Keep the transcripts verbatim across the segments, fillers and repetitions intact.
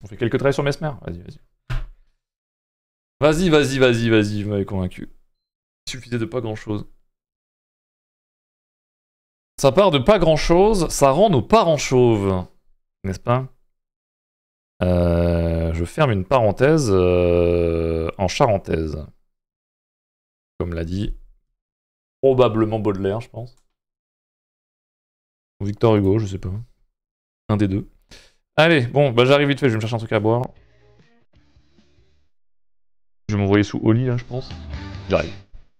On fait quelques traits sur Mesmer. Vas-y, vas-y. Vas-y, vas-y, vas-y, vas-y, vous m'avez convaincu. Il suffisait de pas grand-chose. Ça part de pas grand-chose, ça rend nos parents chauves. N'est-ce pas? euh, Je ferme une parenthèse euh, en charentaise. Comme l'a dit probablement Baudelaire, je pense. Ou Victor Hugo, je sais pas. Un des deux. Allez, bon, bah j'arrive vite fait, je vais me chercher un truc à boire. Je vais m'envoyer sous Oli là, je pense. J'arrive.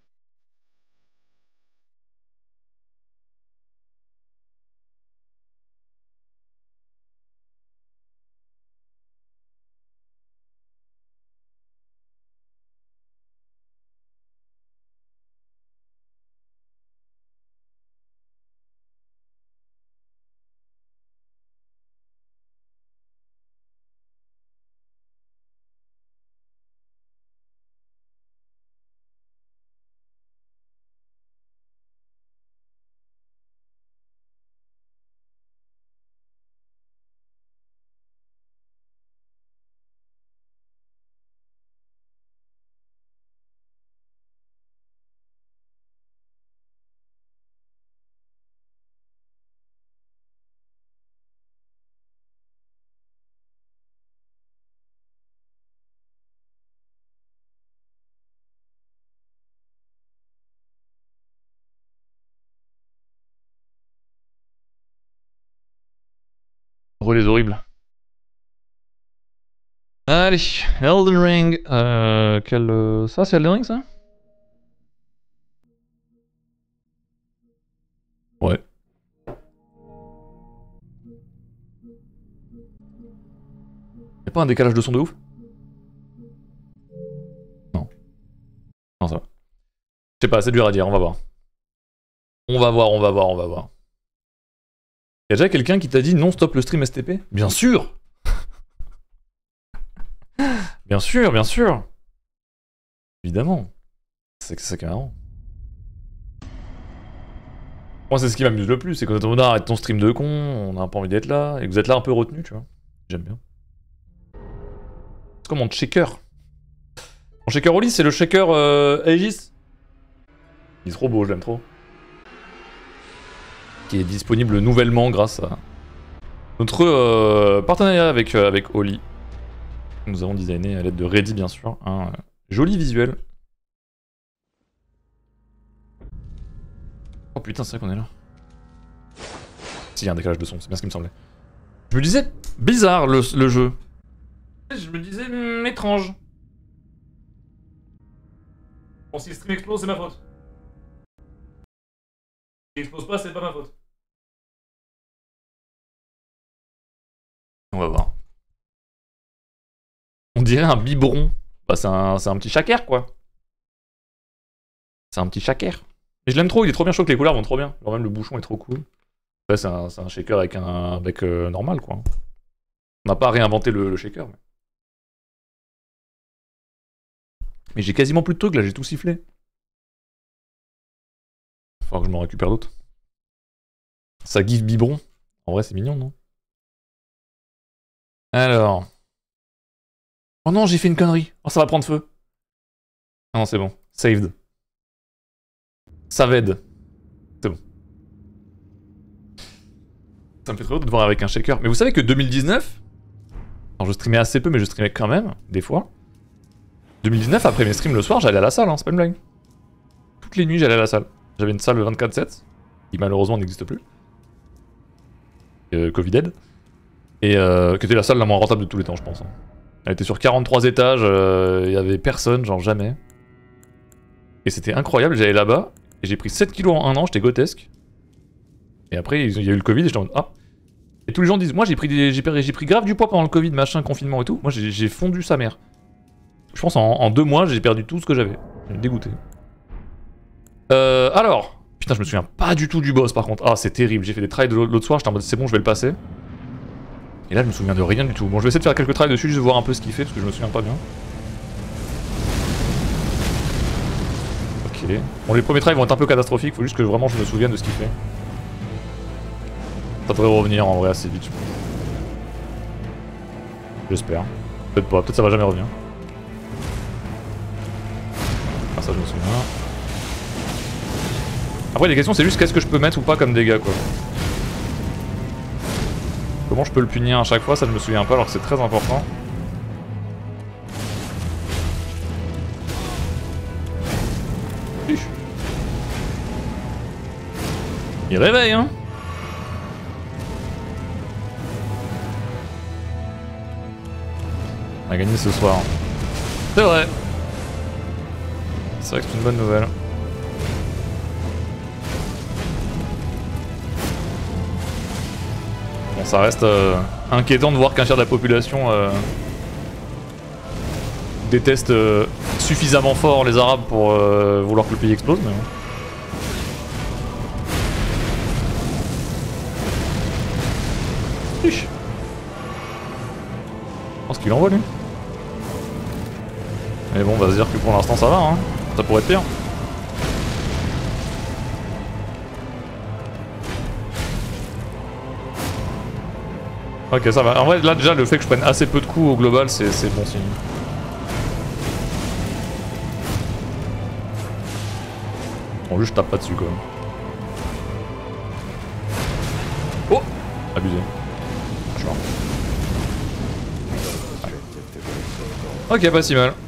Relais horribles. Allez, Elden Ring. Euh, quel. Euh, ça, c'est Elden Ring, ça? Ouais. Y'a pas un décalage de son de ouf? Non. Non, ça va. Je sais pas, c'est dur à dire, on va voir. On va voir, on va voir, on va voir. Y'a déjà quelqu'un qui t'a dit non stop le stream S T P? Bien sûr. Bien sûr, bien sûr. Évidemment. C'est que c'est carrément. Moi, c'est ce qui m'amuse le plus, c'est quand on arrête ton stream de con, on a pas envie d'être là, et que vous êtes là un peu retenu, tu vois. J'aime bien. C'est comme mon shaker. Mon shaker Oli, c'est le shaker euh, Aegis. Il est trop beau, je l'aime trop. Qui est disponible nouvellement grâce à notre euh, partenariat avec, euh, avec Oli. Nous avons designé à l'aide de Ready, bien sûr, un euh, joli visuel. Oh putain, c'est vrai qu'on est là. Si, il y a un décalage de son, c'est bien ce qui me semblait. Je me disais, bizarre le, le jeu. Je me disais, hmm, étrange. Bon, si le stream explose, c'est ma faute. S'il explose pas, c'est pas ma faute. On va voir. On dirait un biberon. Bah, c'est un, un petit shaker, quoi. C'est un petit shaker. Mais je l'aime trop, il est trop bien chaud, que les couleurs vont trop bien. Alors même le bouchon est trop cool. Là, c'est un, un shaker avec un bec euh, normal, quoi. On n'a pas réinventé le, le shaker. Mais, mais j'ai quasiment plus de trucs, là, j'ai tout sifflé. Faudra que je m'en récupère d'autres. Ça give biberon. En vrai, c'est mignon, non? Alors... Oh non, j'ai fait une connerie. Oh, ça va prendre feu. Ah non, c'est bon. Saved. Saved. C'est bon. Ça me fait trop de voir avec un shaker. Mais vous savez que deux mille dix-neuf... Alors je streamais assez peu, mais je streamais quand même, des fois. deux mille dix-neuf, après mes streams le soir, j'allais à la salle, hein, c'est pas une blague. Toutes les nuits, j'allais à la salle. J'avais une salle vingt-quatre sept, qui malheureusement n'existe plus. Euh, Covid-dead. Et euh, qui était la salle la moins rentable de tous les temps, je pense. Hein. Elle était sur quarante-trois étages, il euh, y avait personne, genre jamais. Et c'était incroyable, j'allais là-bas, et j'ai pris sept kilos en un an, j'étais grotesque. Et après, il y a eu le Covid, et j'étais en mode, ah. Et tous les gens disent, moi j'ai pris, des, j'ai pris, pris grave du poids pendant le Covid, machin, confinement et tout. Moi j'ai fondu sa mère. Je pense en, en deux mois, j'ai perdu tout ce que j'avais. Dégoûté. Euh, alors. Putain, je me souviens pas du tout du boss par contre. Ah, c'est terrible. J'ai fait des trails de l'autre soir, j'étais en mode c'est bon, je vais le passer. Et là, je me souviens de rien du tout. Bon, je vais essayer de faire quelques trails dessus, juste voir un peu ce qu'il fait, parce que je me souviens pas bien. Ok. Bon, les premiers trails vont être un peu catastrophiques, faut juste que vraiment je me souvienne de ce qu'il fait. Ça devrait revenir en vrai assez vite, je pense. J'espère. Peut-être pas, peut-être ça va jamais revenir. Ah ça je me souviens. Après les questions c'est juste qu'est-ce que je peux mettre ou pas comme dégâts quoi. Comment je peux le punir à chaque fois, ça je me souviens pas alors que c'est très important. Il réveille hein. On a gagné ce soir. C'est vrai. C'est vrai que c'est une bonne nouvelle. Bon ça reste euh, inquiétant de voir qu'un tiers de la population euh, déteste euh, suffisamment fort les Arabes pour euh, vouloir que le pays explose mais bon. Je pense qu'il envoie lui. Mais bon on va se dire que pour l'instant ça va hein. Ça pourrait être pire. Ok ça va. En vrai là déjà le fait que je prenne assez peu de coups au global c'est bon signe. Bon juste je tape pas dessus quand même. Oh abusé. Je suis mort. Ok pas si mal.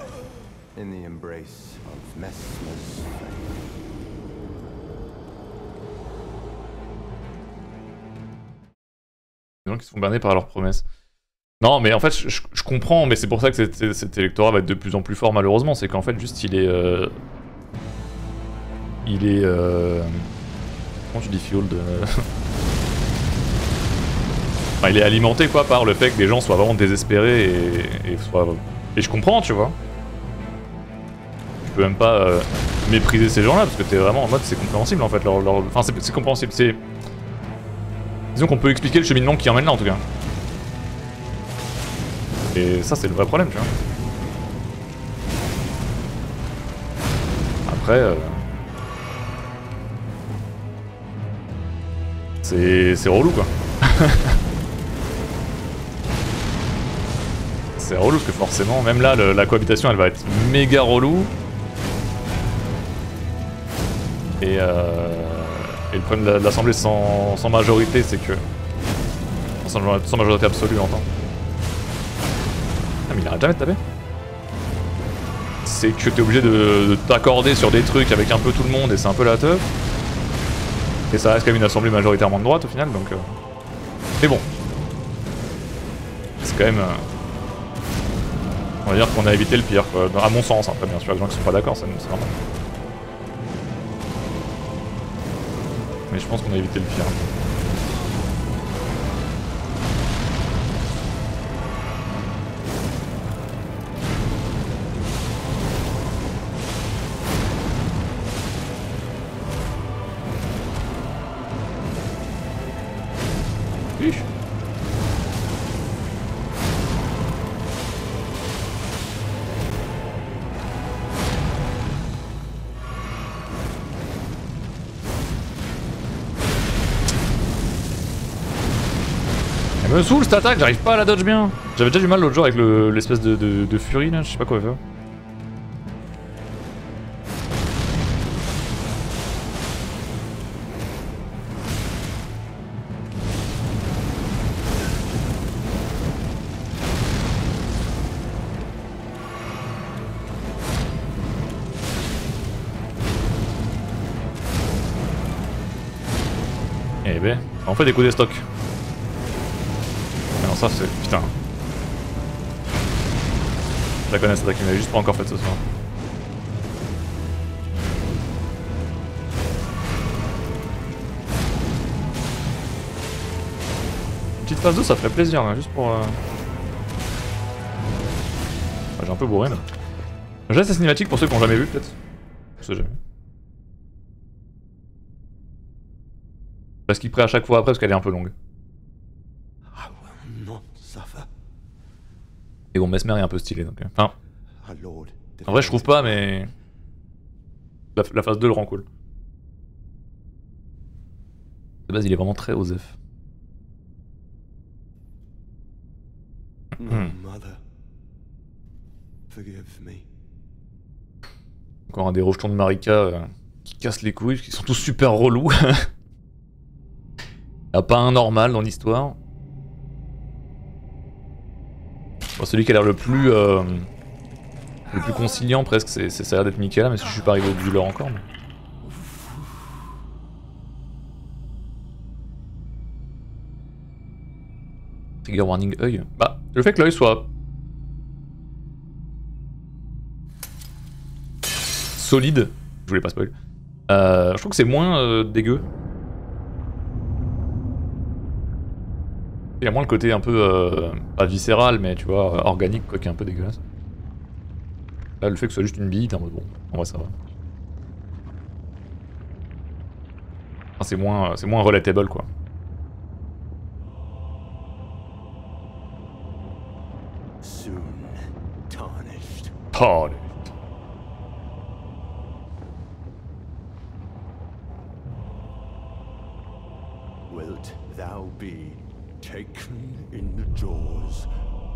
Des gens qui se font berner par leurs promesses. Non mais en fait je, je, je comprends mais c'est pour ça que cet, cet électorat va être de plus en plus fort malheureusement, c'est qu'en fait juste il est... Euh... Il est... Euh... Comment tu dis fueled euh... Enfin, il est alimenté quoi par le fait que des gens soient vraiment désespérés et, et soient... Et je comprends tu vois. Je peux même pas euh, mépriser ces gens là parce que t'es vraiment en mode c'est compréhensible en fait leur... leur... Enfin c'est compréhensible, c'est... Disons qu'on peut expliquer le cheminement qui emmène là en tout cas. Et ça c'est le vrai problème tu vois. Après... Euh... C'est relou quoi. C'est relou parce que forcément, même là le, la cohabitation elle va être méga relou. Et, euh, et le problème de l'Assemblée sans, sans majorité c'est que... Sans, sans majorité absolue j'entends. Ah mais il arrête jamais de taper. C'est que t'es obligé de, de t'accorder sur des trucs avec un peu tout le monde et c'est un peu la teuf. Et ça reste quand même une assemblée majoritairement de droite au final donc... Euh... Mais bon. C'est quand même... Euh... On va dire qu'on a évité le pire quoi, à mon sens, après bien sûr, il y a des gens qui sont pas d'accord, c'est normal. Mais je pense qu'on a évité le pire. Hiche. Elle me saoule cette attaque, j'arrive pas à la dodge bien. J'avais déjà du mal l'autre jour avec l'espèce le, de, de, de furie là, je sais pas quoi faire. Eh ben, on fait des coups des stocks. Alors ça c'est... putain. Je la connais cette attaque, il m'avait juste pas encore faite ce soir. Petite phase deux ça ferait plaisir là, juste pour... Euh... Ah, j'ai un peu bourré là. J'ai cette cinématique pour ceux qui n'ont jamais vu peut-être. Je sais jamais. Parce qu'il prend à chaque fois après parce qu'elle est un peu longue. Et bon, Mesmer est un peu stylé donc. Enfin. En vrai, je trouve pas, mais. La, la phase deux le rend cool. De base, il est vraiment très osef. Hmm. Mother, forgive me. Encore un des rejetons de Marika euh, qui cassent les couilles, qui sont tous super relous. Y'a pas un normal dans l'histoire. Bon, celui qui a l'air le plus euh, le plus conciliant presque, c'est ça a l'air d'être Michaela, mais si je suis pas arrivé au bout de l'heure encore. Mais... Trigger warning œil. Bah, le fait que l'œil soit solide, je voulais pas spoil, euh, je trouve que c'est moins euh, dégueu. Il y a moins le côté un peu, euh, pas viscéral, mais tu vois, organique, quoi, qui est un peu dégueulasse. Là, le fait que ce soit juste une bille, t'es en mode bon, en vrai ça va. Enfin, c'est moins, c'est moins relatable, quoi. Soon tarnished. Oh, Wilt thou be taken in the jaws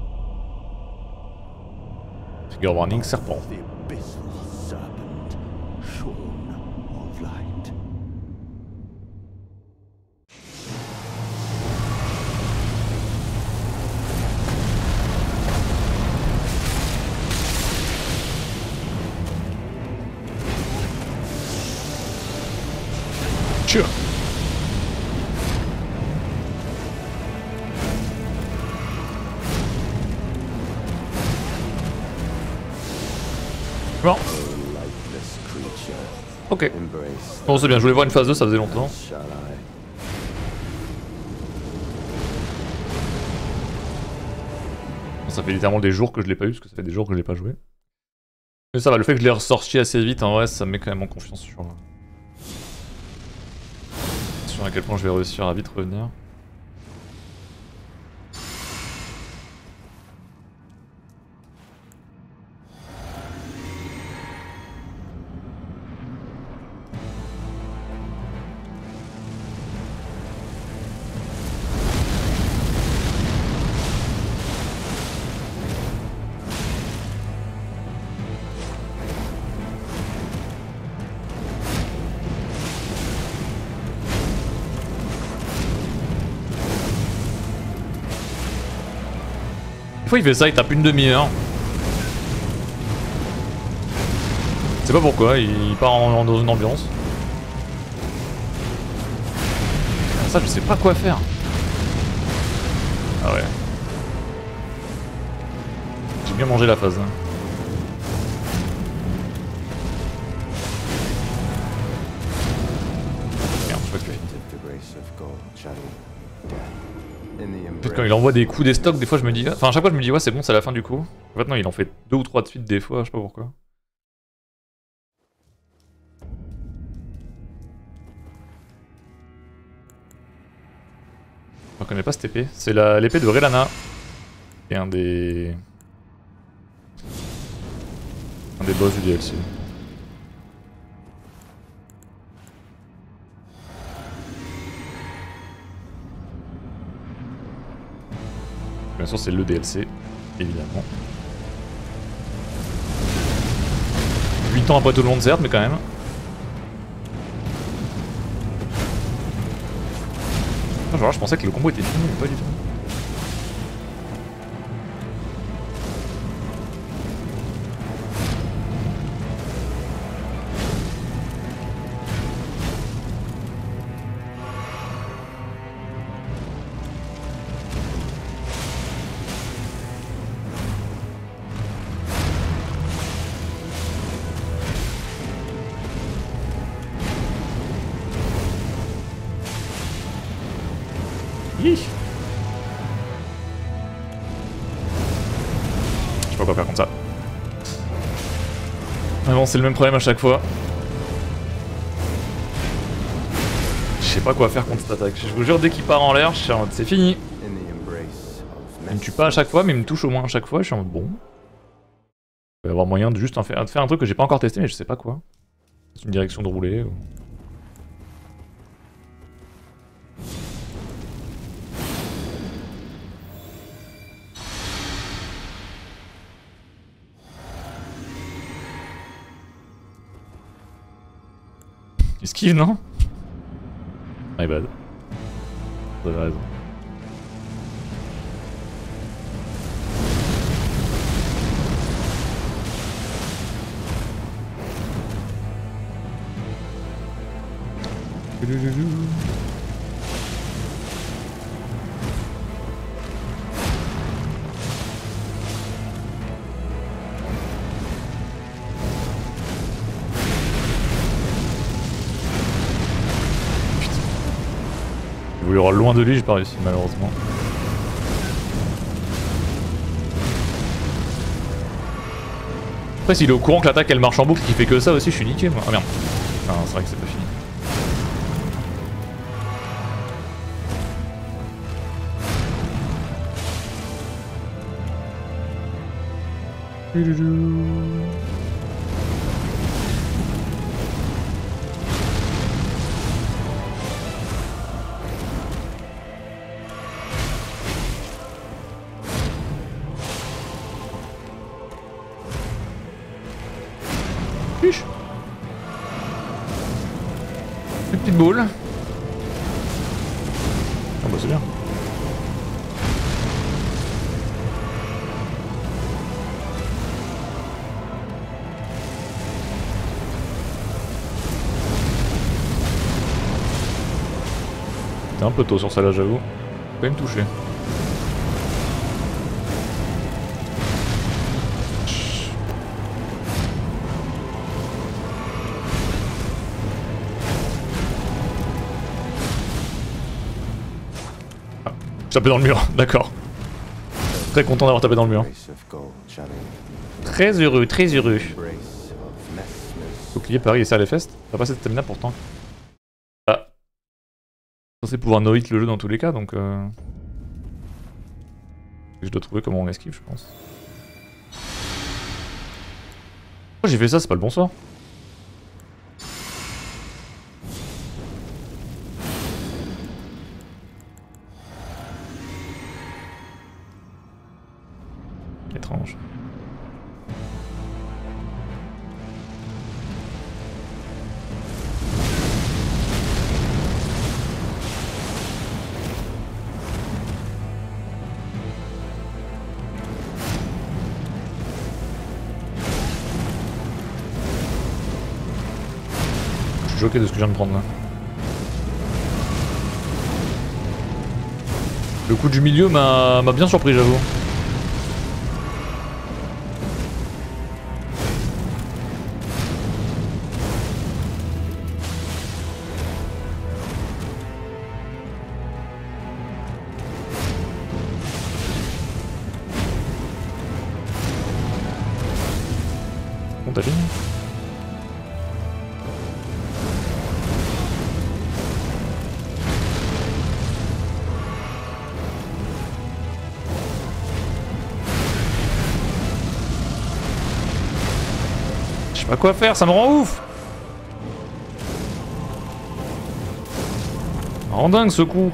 trigger warning serpent. of the abyssal serpent, shorn of light? Sure. Bon. Ok. Bon, c'est bien, je voulais voir une phase deux, ça faisait longtemps. Bon, ça fait littéralement des jours que je l'ai pas eu, parce que ça fait des jours que je l'ai pas joué. Mais ça va, le fait que je l'ai ressorti assez vite, en vrai, ça me met quand même en confiance sur... sur à quel point je vais réussir à vite revenir. Des fois il fait ça, il tape une demi-heure. Je sais pas pourquoi, il part en, en, dans une ambiance. Ça je sais pas quoi faire. Ah ouais. J'ai bien mangé la phase. Hein. Merde, je sais pas ce que je fais. En fait, quand il envoie des coups des stocks, des fois je me dis... Enfin, à chaque fois je me dis, ouais, c'est bon, c'est la fin du coup. En fait, non, il en fait deux ou trois de suite des fois, je sais pas pourquoi. Je reconnais pas cette épée. C'est l'épée de Relana. Et un des... Un des boss du D L C. Bien sûr, c'est le D L C, évidemment. huit ans après tout le monde, certes, mais quand même. Genre, je pensais que le combo était fini, mais pas du tout. Hi. Je sais pas quoi faire contre ça. Ah bon, c'est le même problème à chaque fois. Je sais pas quoi faire contre cette attaque. Je vous jure, dès qu'il part en l'air, je suis en mode c'est fini. Il me tue pas à chaque fois, mais il me touche au moins à chaque fois. Je suis en mode bon. Il va y avoir moyen de juste en faire, de faire un truc que j'ai pas encore testé, mais je sais pas quoi. C'est une direction de rouler. Ou... Esquive, non? My bad. Vous avez raison. J'ai voulu avoir loin de lui, j'ai pas réussi malheureusement. Après s'il est au courant que l'attaque elle marche en boucle et qu'il fait que ça aussi, je suis niqué moi. Ah merde. Ah, c'est vrai que c'est pas fini. Chiche. Une petite boule. Ah bah c'est bien. C'était un peu tôt sur celle-là, j'avoue. Faut quand même toucher. Ah, j'ai tapé dans le mur, d'accord. Très content d'avoir tapé dans le mur. Très heureux, très heureux. Bouclier, Paris et serre les fesses. T'as pas cette stamina pourtant. Ah. Censé pouvoir no-hit le jeu dans tous les cas, donc euh... je dois trouver comment on esquive, je pense. Pourquoi j'ai fait ça, c'est pas le bon sort. Étrange. Je suis choqué de ce que je viens de prendre là. Le coup du milieu m'a bien surpris, j'avoue. Bon, t'as fini? Je sais pas quoi faire, ça me rend ouf! Ça me rend dingue ce coup!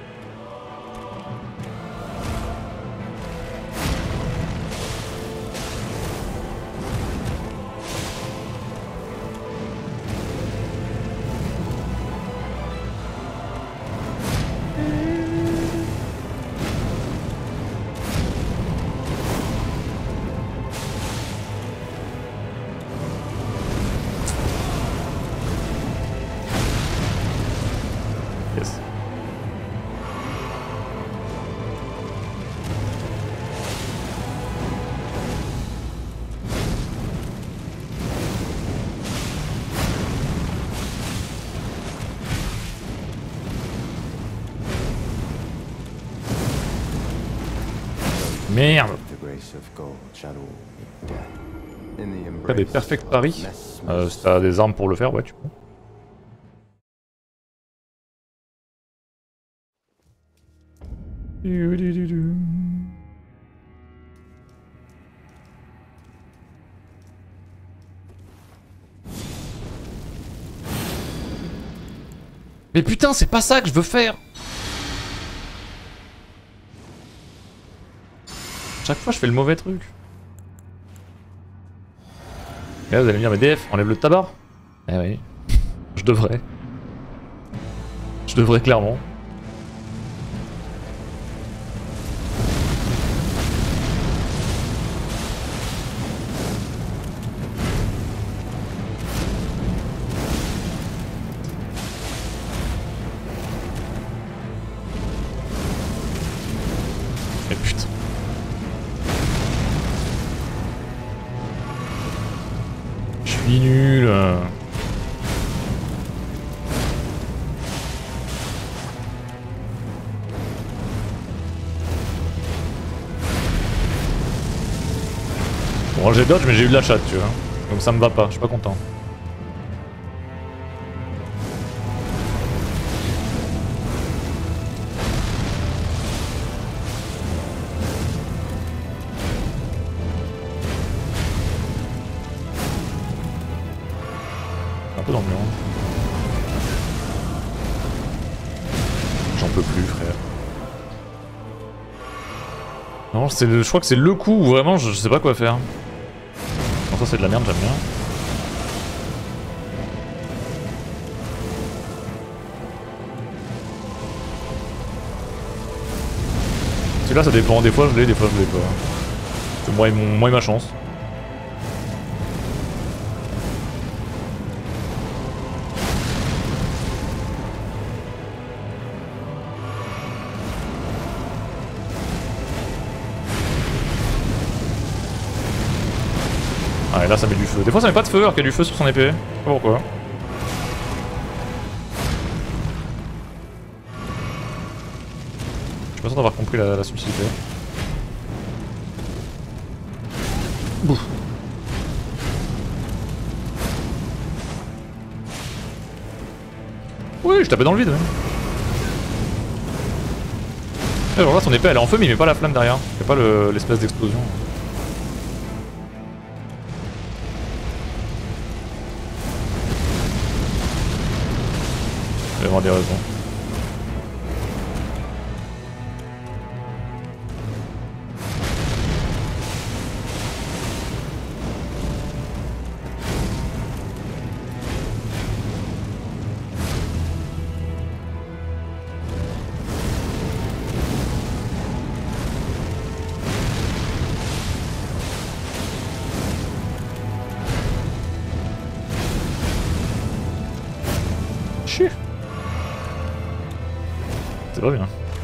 Yes. Merde! T'as des perfect paris. Euh, si t'as des armes pour le faire, ouais, tu peux. Mais putain, c'est pas ça que je veux faire! Chaque fois, je fais le mauvais truc. Et là, vous allez me dire, mais D F, enlève le tabac. Eh oui. Je devrais. Je devrais clairement. Mais putain. Je suis nul. Bon, j'ai dodge, mais j'ai eu de la chatte, tu vois. Donc ça me va pas, je suis pas content. Un peu dans le mur. J'en peux plus, frère. Non, c'est le, je crois que c'est le coup où vraiment je, je sais pas quoi faire. Non, ça c'est de la merde, j'aime bien. Celui-là ça dépend, des fois je l'ai, des fois je l'ai pas. C'est moi et, mon, moi et ma chance. Ah et là ça met du feu. Des fois ça met pas de feu alors qu'il y a du feu sur son épée. Je sais pas pourquoi. Je suis pas sûr d'avoir compris la, la subtilité. Bouf. Oui, je tapais dans le vide. Ouais. Et alors là son épée elle est en feu mais il met pas la flamme derrière. Il fait pas l'espèce le, d'explosion. Il va y avoir des raisons. Chier. C'est pas bien.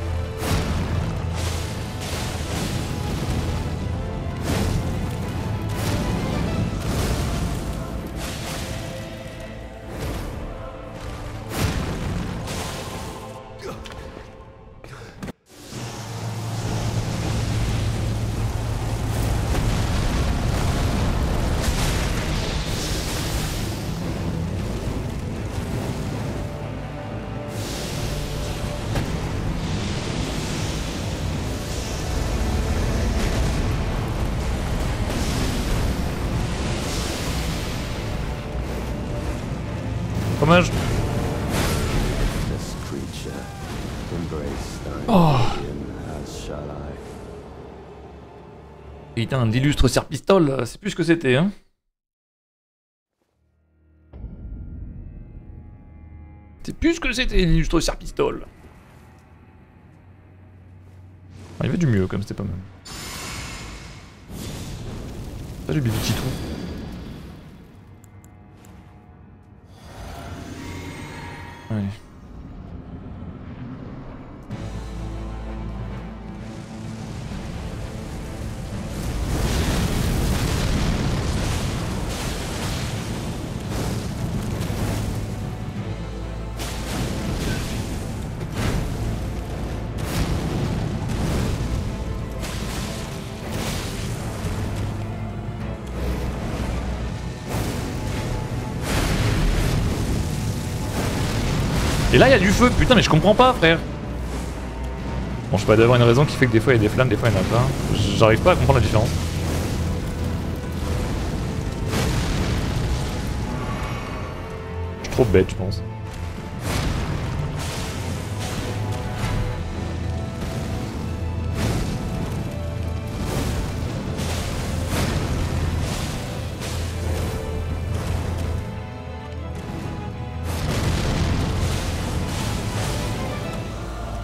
Dommage. Oh. Putain, d'illustre serpistole, c'est plus ce que c'était, hein. C'est plus ce que c'était, l'illustre serpistole. Ah, il y avait du mieux, comme c'était pas mal. Salut, bébé petit trou. Allez. Et là il y a du feu, putain mais je comprends pas frère. Bon je sais pas d'avoir une raison qui fait que des fois il y a des flammes, des fois il y en a pas. J'arrive pas à comprendre la différence. Je suis trop bête je pense.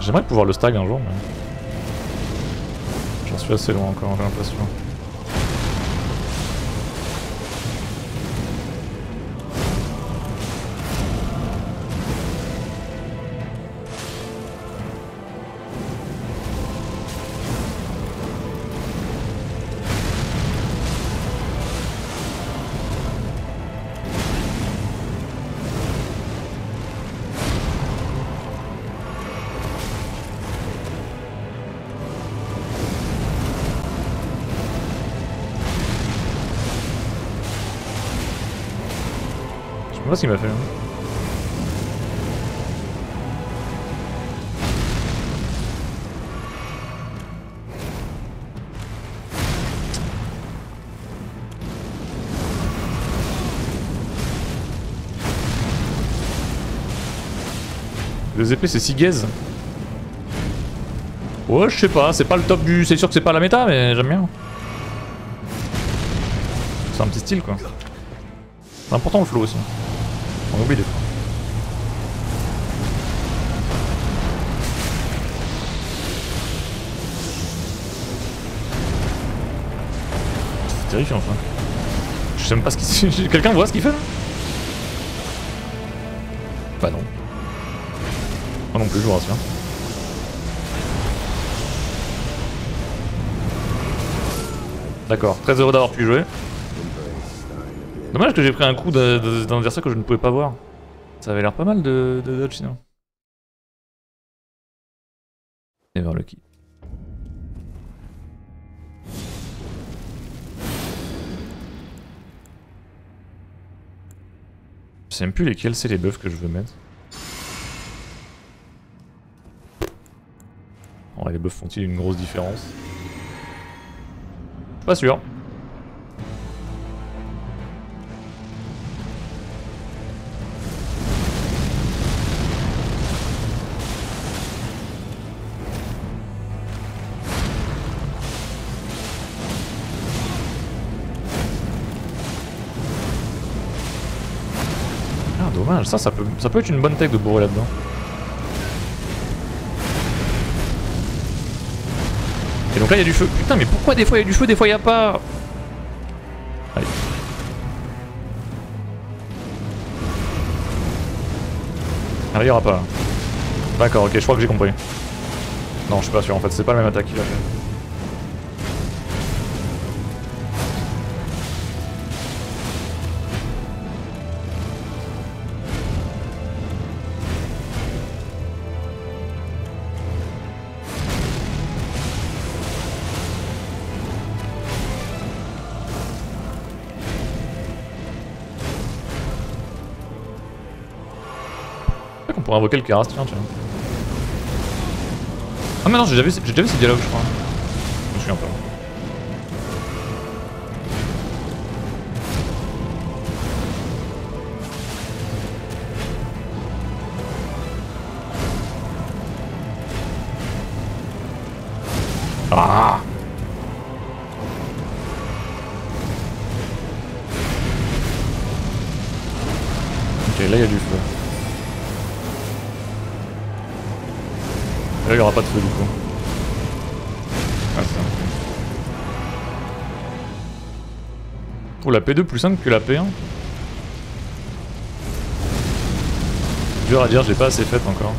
J'aimerais pouvoir le stag un jour, mais... J'en suis assez loin encore, j'ai l'impression. Je sais pas ce qu'il m'a fait. Hein. Les épées c'est si gaze. Ouais je sais pas, c'est pas le top du... C'est sûr que c'est pas la méta mais j'aime bien. C'est un petit style quoi. C'est important le flow aussi. On oublie des fois. C'est terrifiant enfin. Je sais même pas ce qu'il... Quelqu'un voit ce qu'il fait là? Bah non. Moi non plus je vous rassure. D'accord, très heureux d'avoir pu jouer. Dommage que j'ai pris un coup d'un adversaire que je ne pouvais pas voir. Ça avait l'air pas mal de, de dodge sinon. Et vers le qui. Je sais même plus lesquels c'est les buffs que je veux mettre. Ouais, les buffs font-ils une grosse différence? Pas sûr. Ah dommage, ça, ça peut, ça peut être une bonne tech de bourrer là-dedans. Et donc là il y a du feu. Putain mais pourquoi des fois il y a du feu, des fois il y a pas? Allez. Ah il y aura pas. D'accord, ok, je crois que j'ai compris. Non je suis pas sûr en fait, c'est pas la même attaque qu'il a fait. On pourrait invoquer le Kérastien, tiens. Ah mais non, j'ai déjà vu, j'ai déjà vu ces dialogues, je crois. Je me souviens pas. Ah! Ok, là il y a du feu. Là il n'y aura pas de feu du coup. Ah ça. Oh la P deux plus simple que la P un. Dur à dire, j'ai pas assez fait encore.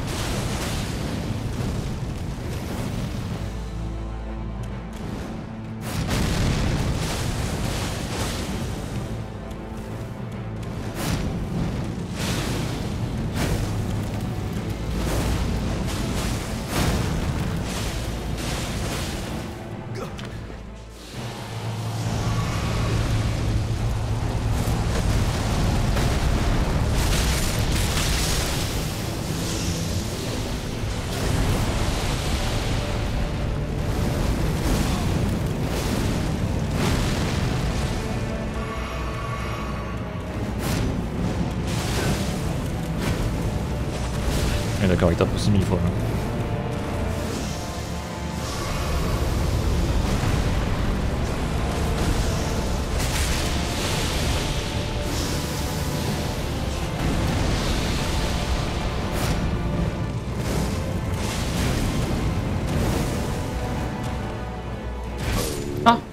Et d'accord, il tape aussi mille fois. Hein.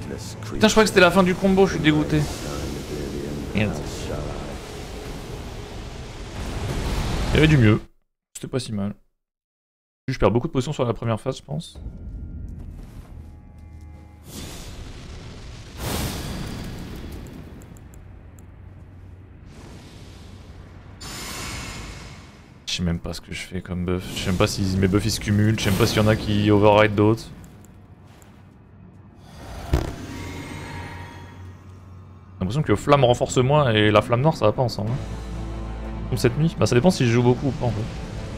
lifeless creature. Putain, je croyais que c'était la fin du combo, je suis dégoûté. Merde. Il y avait du mieux. C'était pas si mal. Je perds beaucoup de potions sur la première phase, je pense. Je sais même pas ce que je fais comme buff. Je sais même pas si mes buffs ils se cumulent. Je sais même pas s'il y en a qui override d'autres. J'ai l'impression que flamme renforce moins et la flamme noire ça va pas ensemble. Hein. Comme cette nuit. Bah ça dépend si je joue beaucoup ou pas en fait.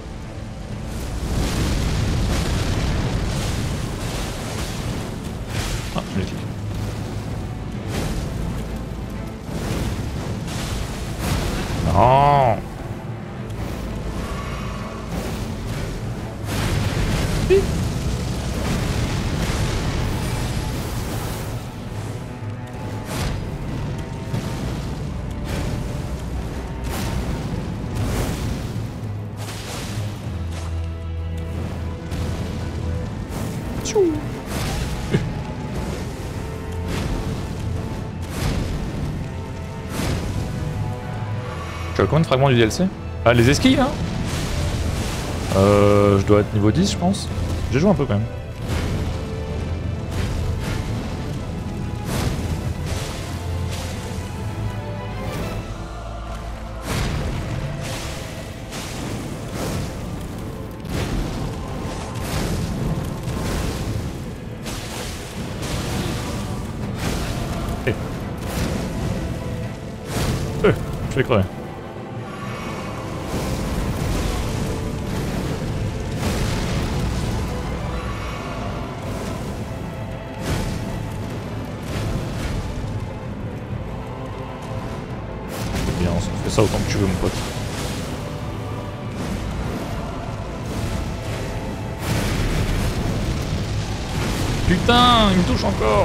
Ah, je l'ai cliqué. Non. Tu as combien de fragments du D L C? Ah, les esquilles là? Euh. Je dois être niveau dix, je pense. J'ai joué un peu quand même. Eh. Euh, je vais crever. Fais ça autant que tu veux mon pote. Putain, il me touche encore.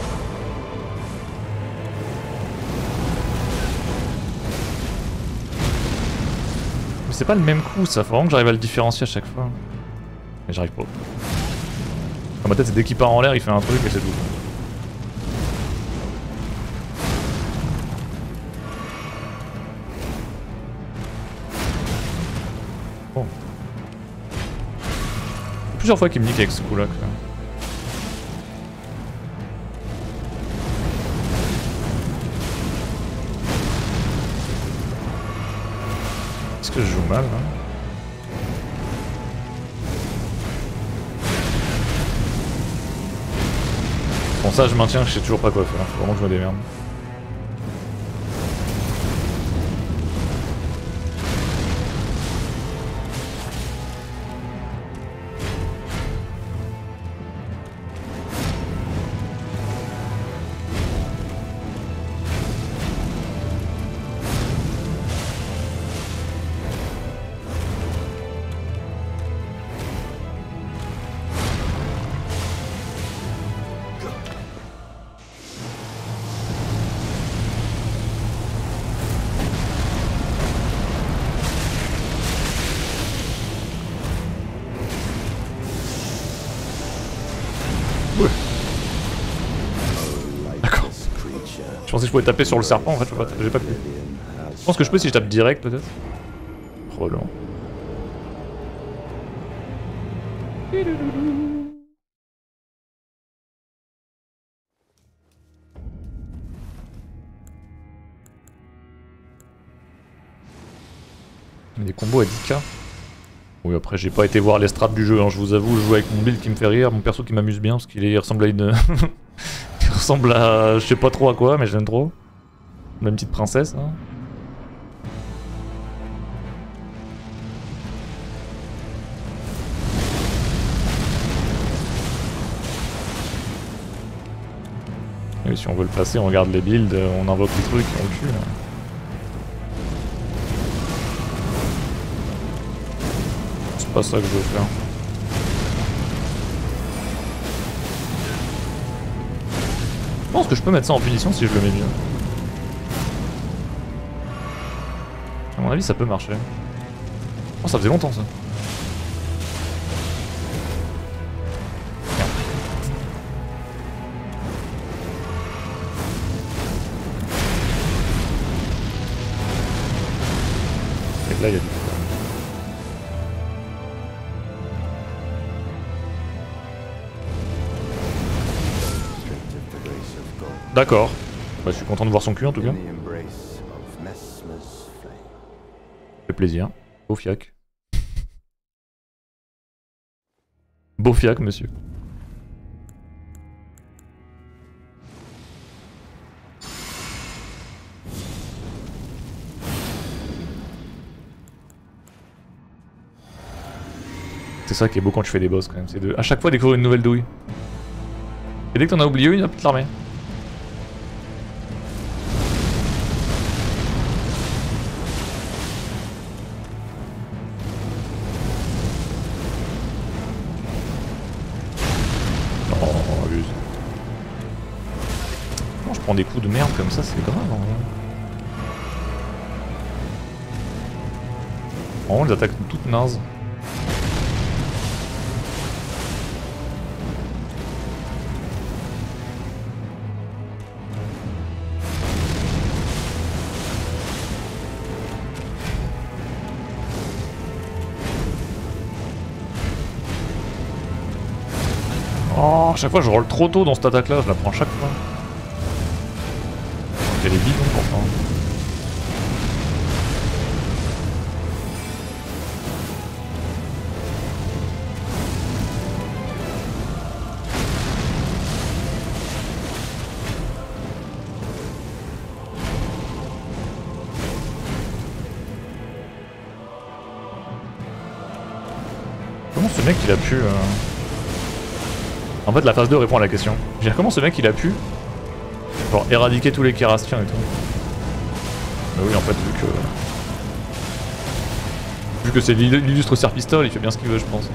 Mais c'est pas le même coup ça, faut vraiment que j'arrive à le différencier à chaque fois. Mais j'arrive pas. Dans ma tête c'est dès qu'il part en l'air il fait un truc et c'est tout. Bon. Plusieurs fois qu'il me nique avec ce coup là. Est-ce que je joue mal hein? Bon ça je maintiens que je sais toujours pas quoi faire, faut vraiment que je me démerde. D'accord. Je pensais que je pouvais taper sur le serpent, en fait, j'ai pas pu. Je pense que je peux si je tape direct, peut-être. Probablement. Des combos à dix K. Oui, après, j'ai pas été voir les strats du jeu, hein, je vous avoue, je joue avec mon build qui me fait rire, mon perso qui m'amuse bien, parce qu'il il ressemble à une... il ressemble à... je sais pas trop à quoi, mais j'aime trop. La petite princesse, hein. Et oui, si on veut le passer, on regarde les builds, on invoque les trucs et on le tue, là. C'est pas ça que je veux faire. Je pense que je peux mettre ça en punition si je le mets bien. À mon avis, ça peut marcher. Oh, ça faisait longtemps ça. Merde. là, il y a du... D'accord. Bah, je suis content de voir son cul en tout cas. Ça fait plaisir. Beau fiac. Beau fiac, monsieur. C'est ça qui est beau quand tu fais des boss quand même, c'est de à chaque fois découvrir une nouvelle douille. Et dès que t'en as oublié une, il va te l'armer. Oh, abuse. Comment je prends des coups de merde comme ça, c'est grave en vrai. Vraiment, les attaques sont toutes nazes. Oh, à chaque fois je roll trop tôt dans cette attaque là, je la prends chaque fois. Elle est bidon pourtant. Comment ce mec il a pu... Euh... En fait, la phase deux répond à la question. Je veux dire, comment ce mec il a pu genre éradiquer tous les Kérastiens et tout. Bah oui, en fait, vu que... Vu que c'est l'illustre Serpistole, il fait bien ce qu'il veut, je pense.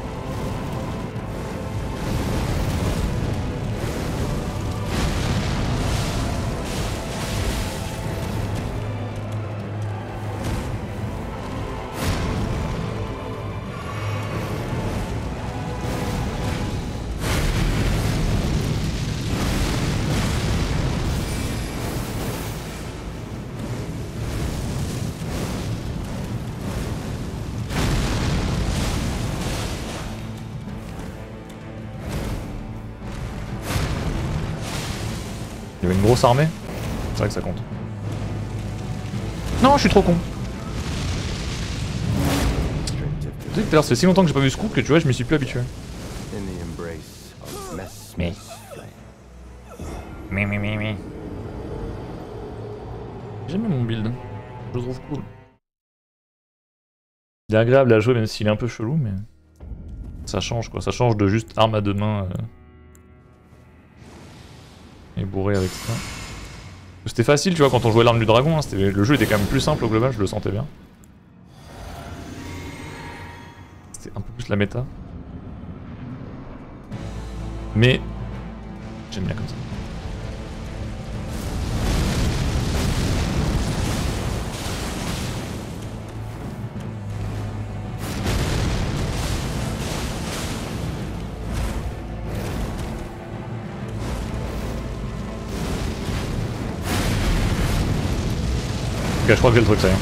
Il y avait une grosse armée. C'est vrai que ça compte. Non, je suis trop con. Tu sais que tout à l'heure, ça fait si longtemps que j'ai pas vu ce coup que tu vois, je m'y suis plus habitué. Mais. Mais, mais, mais, mais. J'aime bien mon build. Je le trouve cool. Il est agréable à jouer même s'il est un peu chelou, mais. Ça change quoi, ça change de juste arme à deux mains. Euh... Et bourré avec ça. C'était facile, tu vois, quand on jouait l'arme du dragon, hein, le jeu était quand même plus simple au global, je le sentais bien. C'était un peu plus la méta. Mais j'aime bien comme ça. Ok, je crois que j'ai le truc, ça y est.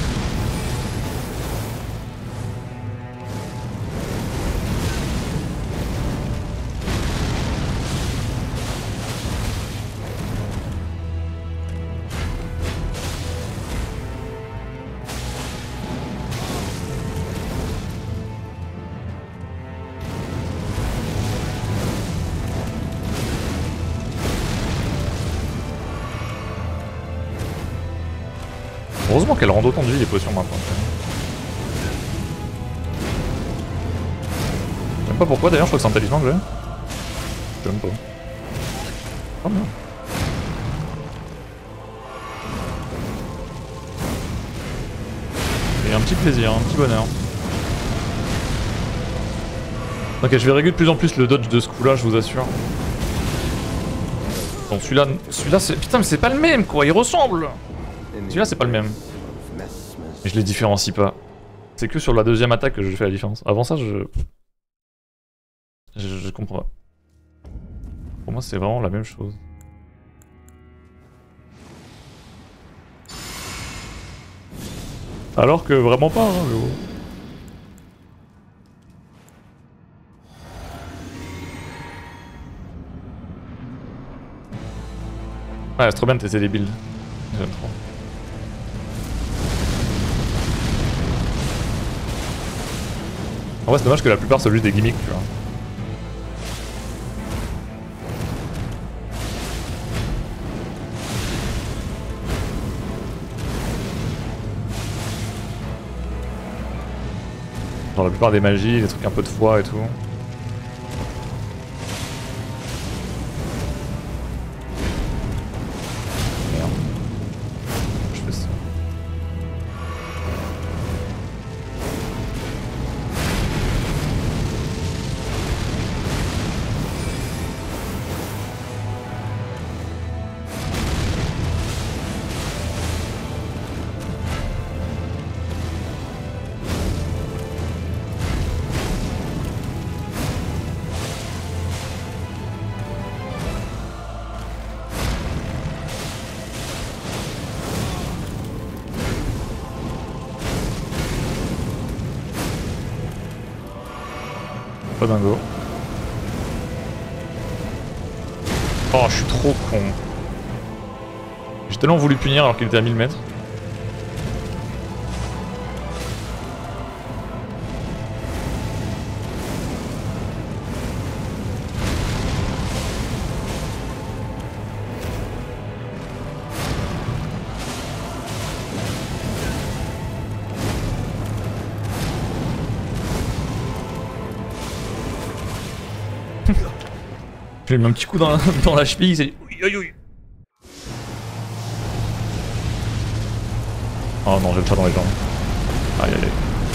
Heureusement qu'elle rend autant de vie les potions maintenant. Je sais pas pourquoi d'ailleurs, je crois que c'est un talisman que j'ai. Je sais même pas. Oh bien. Et un petit plaisir, un petit bonheur. Ok, je vais régler de plus en plus le dodge de ce coup là, je vous assure. Bon, celui-là, celui-là c'est... Putain mais c'est pas le même quoi, il ressemble. Celui-là c'est pas le même. Et je les différencie pas. C'est que sur la deuxième attaque que je fais la différence. Avant ça je... Je, je comprends pas. Pour moi c'est vraiment la même chose. Alors que vraiment pas, hein, mais bon. Ouais, c'est trop bien de tester les builds. J'aime trop. En vrai, c'est dommage que la plupart soient juste des gimmicks, tu vois. Genre la plupart des magies, des trucs un peu de foi et tout. Merde. Je fais ça. Pas dingo. Oh, je suis trop con. J'ai tellement voulu punir alors qu'il était à mille mètres. J'ai mis un petit coup dans la, dans la cheville, il s'est dit oui, oui, oui. Oh non, j'ai le chat dans les jambes. Aïe aïe aïe.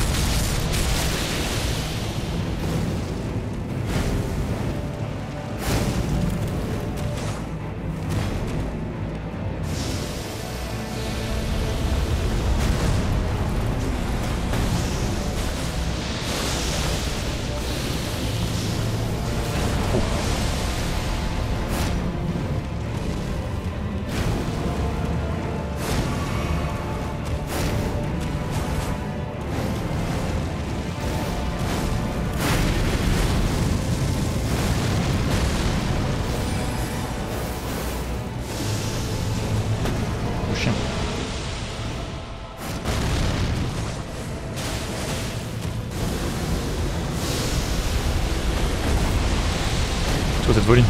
C'est quoi cette folie?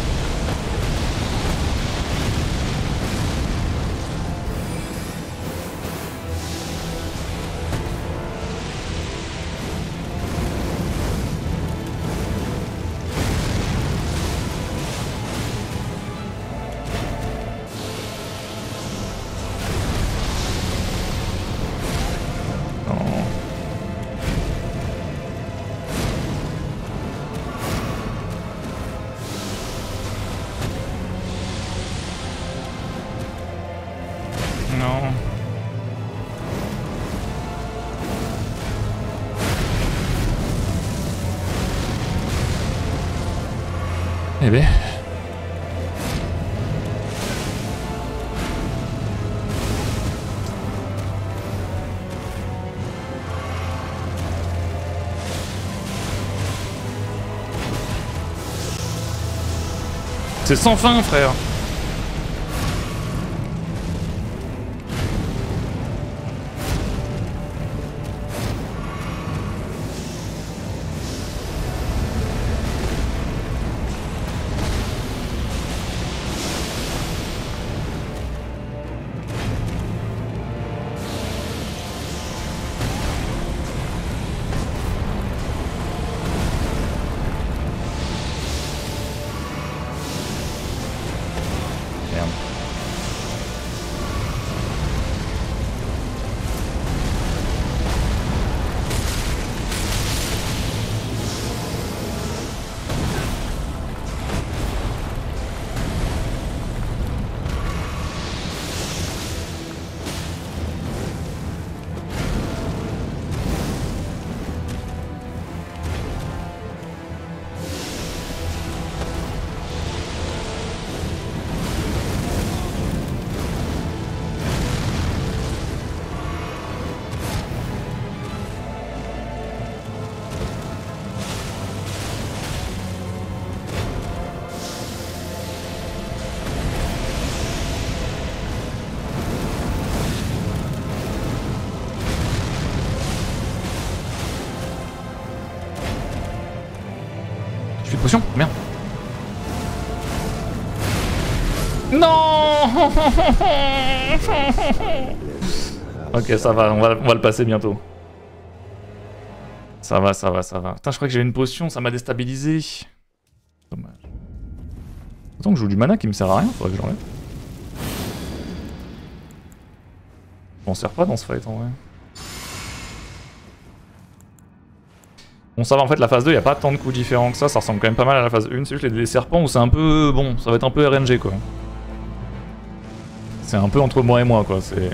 Non. Eh ben. C'est sans fin, frère. plus de potion? Merde. Non. Ok, ça va on, va, on va le passer bientôt. Ça va, ça va, ça va. Putain, je crois que j'avais une potion, ça m'a déstabilisé. Dommage. Attends que je joue du mana qui me sert à rien, faudrait que j'enlève. Je m'en sers pas dans ce fight en vrai. Bon ça va, en fait la phase deux y a pas tant de coups différents que ça, ça ressemble quand même pas mal à la phase un, c'est juste les, les serpents où c'est un peu... bon, ça va être un peu R N G quoi. C'est un peu entre moi et moi quoi, c'est...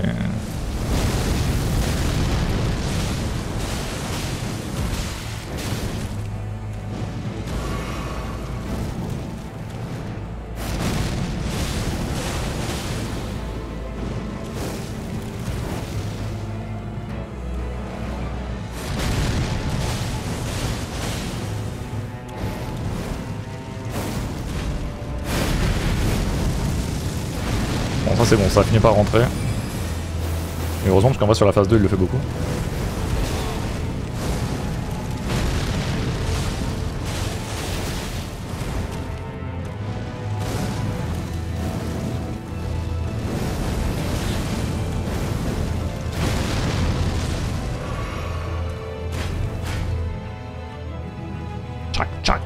Bon ça c'est bon, ça finit par rentrer. Et heureusement parce qu'en vrai sur la phase deux il le fait beaucoup. Tchac tchac.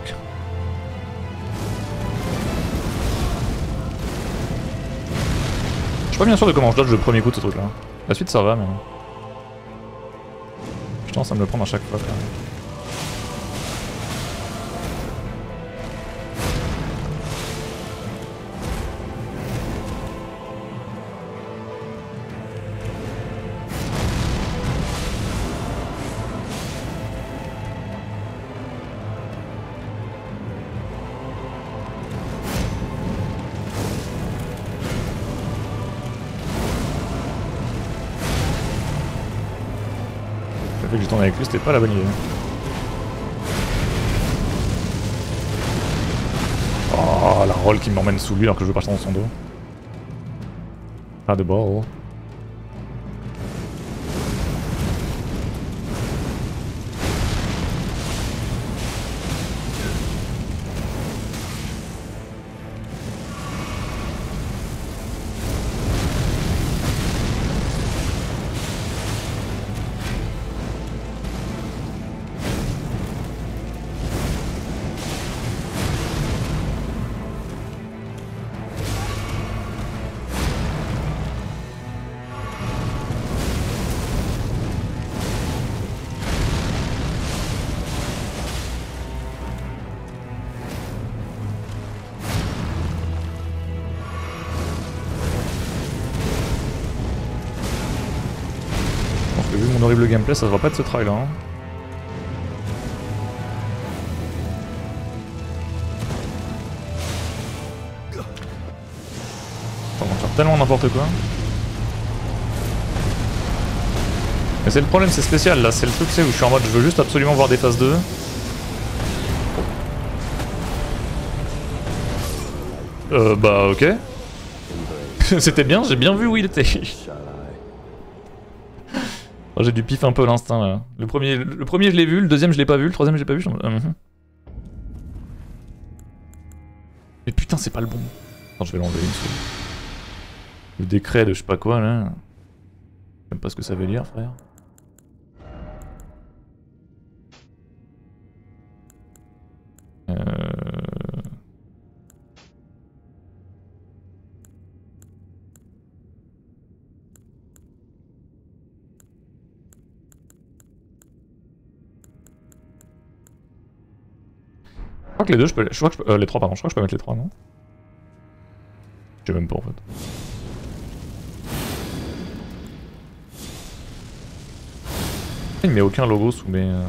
Je suis pas bien sûr de comment je dodge le premier coup de ce truc là. La suite ça va mais... Je tendance à me le prendre à chaque fois quand même. Le fait que je tourne avec lui, c'était pas la bonne idée. Oh, la roll qui m'emmène sous lui alors que je veux pas dans son dos. Pas de ball. Vu mon horrible gameplay, ça se voit pas de ce try là. Hein. On va faire tellement n'importe quoi. Mais c'est le problème, c'est spécial là, c'est le truc c'est où je suis en mode je veux juste absolument voir des phases deux. Euh bah ok. C'était bien, j'ai bien vu où il était. Oh, j'ai du pif un peu l'instinct là. Le premier, le premier je l'ai vu, le deuxième je l'ai pas vu, le troisième je l'ai pas vu. Je... Uh -huh. Mais putain c'est pas le bon. Attends je vais l'enlever une seule. Le décret de je sais pas quoi là. Je sais pas ce que ça veut dire frère. Euh... Je crois que les deux, je peux, je crois que je peux, euh, les trois pardon, je crois que je peux mettre les trois, non? Je sais même pas en fait. Il met aucun logo sous mes... Euh...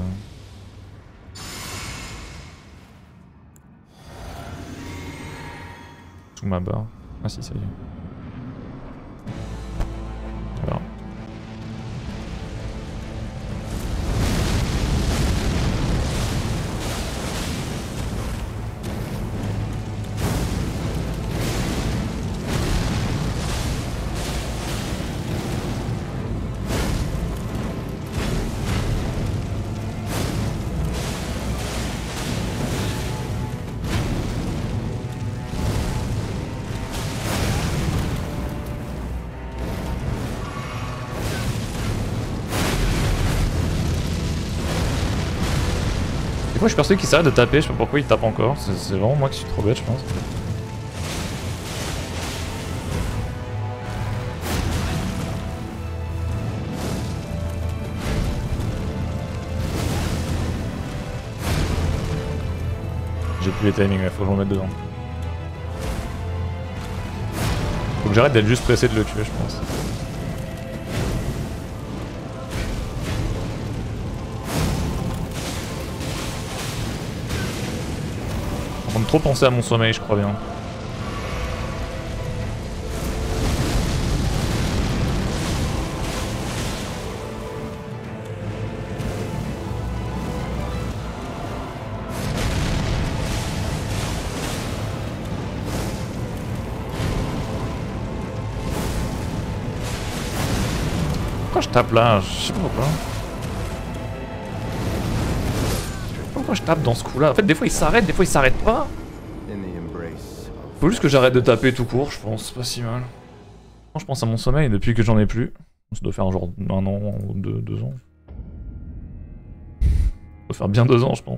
Sous ma barre. Ah si, ça y est. Voilà. fois je suis persuadé qu'il s'arrête de taper, je sais pas pourquoi il tape encore, c'est vraiment moi qui suis trop bête je pense. J'ai plus les timings, il faut que je m'en mette dedans. Faut que j'arrête d'être juste pressé de le tuer je pense. On va trop penser à mon sommeil je crois bien. Pourquoi je tape là? Je sais pas pourquoi. Je sais pas pourquoi je tape dans ce coup là. En fait des fois il s'arrête, des fois il s'arrête pas. Faut juste que j'arrête de taper tout court, je pense, c'est pas si mal. Je pense à mon sommeil depuis que j'en ai plus. Ça doit faire genre un an ou deux, deux ans. Ça doit faire bien deux ans je pense.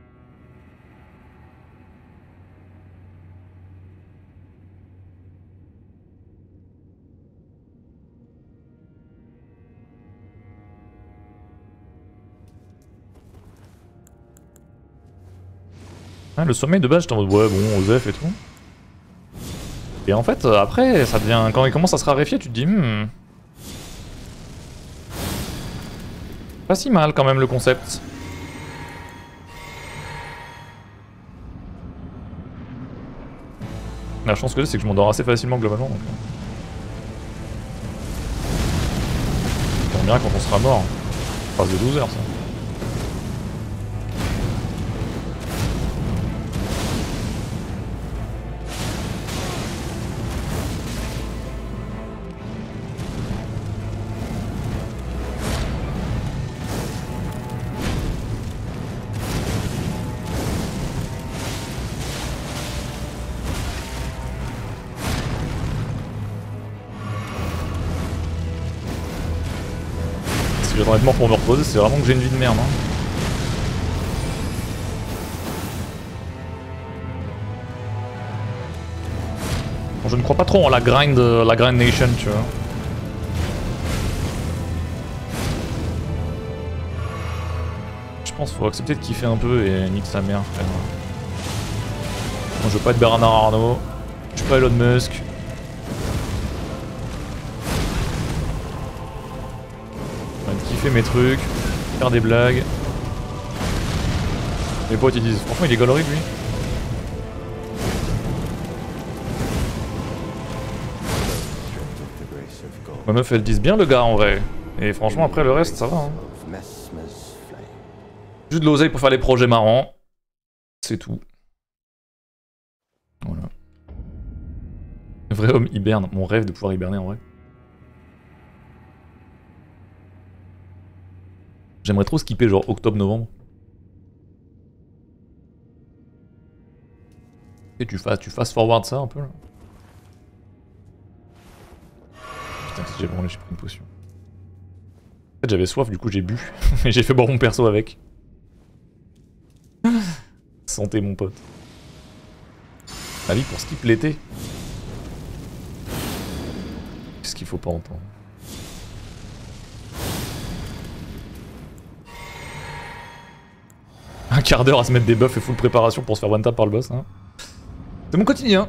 Ah, le sommeil de base j'étais en mode ouais bon Osef et tout. Et en fait après ça devient. Quand il commence à se raréfier tu te dis hmm. Pas si mal quand même le concept. La chance que j'ai c'est que je m'endors assez facilement globalement donc. On verra quand on sera mort. Phrase de douze heures ça. Honnêtement pour me reposer c'est vraiment que j'ai une vie de merde hein. Bon, je ne crois pas trop en la grind, la grind nation tu vois. Je pense qu'il faut accepter de kiffer un peu et nique sa mère frère. Moi je veux pas être Bernard Arnault, je suis pas Elon Musk. Kiffer mes trucs, faire des blagues. Mes potes ils disent franchement il est gaulerie lui. Ma meuf elle disent bien le gars en vrai. Et franchement après le reste ça va hein. Juste de l'oseille pour faire les projets marrants. C'est tout. Voilà. Vrai homme hiberne, mon rêve de pouvoir hiberner en vrai. J'aimerais trop skipper genre octobre-novembre. Et tu fasses, tu fasses forward ça un peu là. Putain si j'ai branlé j'ai pris une potion. En fait j'avais soif du coup j'ai bu. Et j'ai fait boire mon perso avec. Santé mon pote. Ma vie pour skip l'été. Qu'est-ce qu'il faut pas entendre. Un quart d'heure à se mettre des buffs et full préparation pour se faire one tap par le boss. Hein. C'est mon quotidien.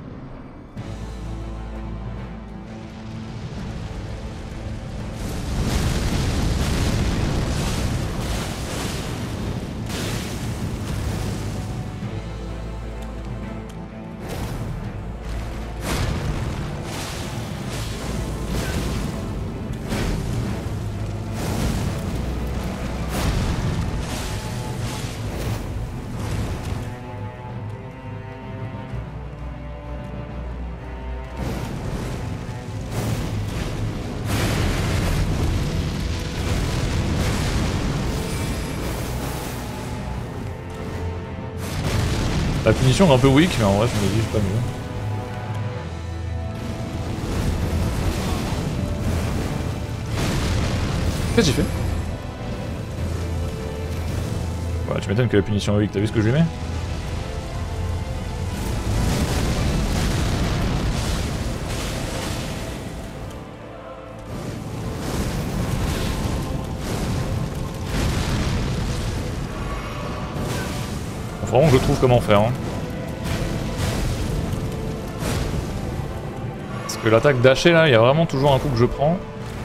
La punition est un peu weak, mais en vrai, je me dis, c'est pas mieux. Qu'est-ce que j'ai fait? Ouais. Bah tu m'étonnes que la punition est weak, t'as vu ce que je lui mets? Faut vraiment que je trouve comment faire. Hein. Parce que l'attaque dashée là, il y a vraiment toujours un coup que je prends.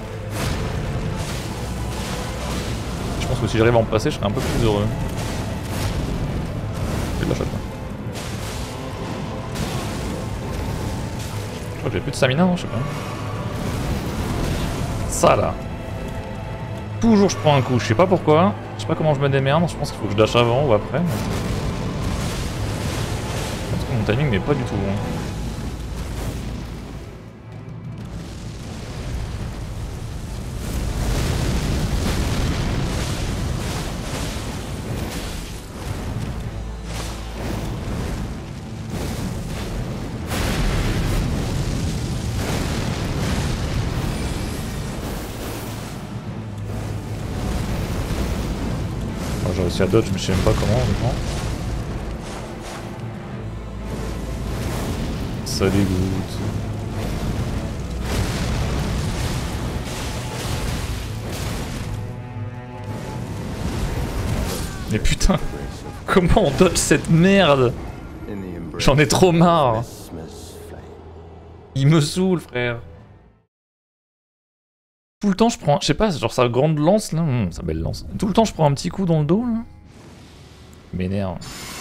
Je pense que si j'arrive à en passer, je serai un peu plus heureux. J'ai de la chatte là. Je crois que j'ai plus de stamina, non? Je sais pas. Ça là. Toujours je prends un coup, je sais pas pourquoi. Je sais pas comment je me démerde, je pense qu'il faut que je dash avant ou après. Mais... je pense que mon timing n'est pas du tout bon. J'ai réussi à dodge, mais je sais même pas comment, honnêtement. Ça dégoûte. Mais putain, comment on dodge cette merde? J'en ai trop marre. Il me saoule, frère. Tout le temps je prends, je sais pas, genre sa grande lance là, hum, sa belle lance. Tout le temps je prends un petit coup dans le dos là. M'énerve.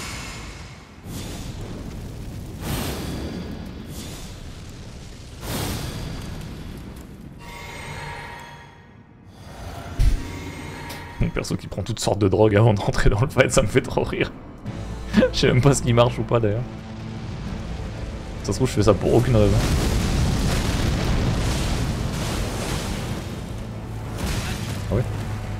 Mon perso qui prend toutes sortes de drogues avant de rentrer dans le fight, ça me fait trop rire. Je sais même pas ce qui marche ou pas d'ailleurs. Ça se trouve je fais ça pour aucune raison. Ah ouais.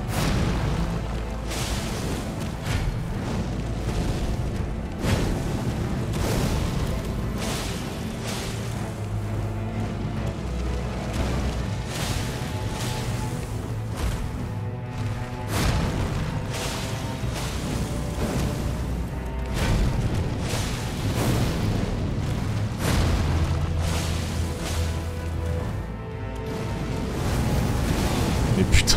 Mais putain.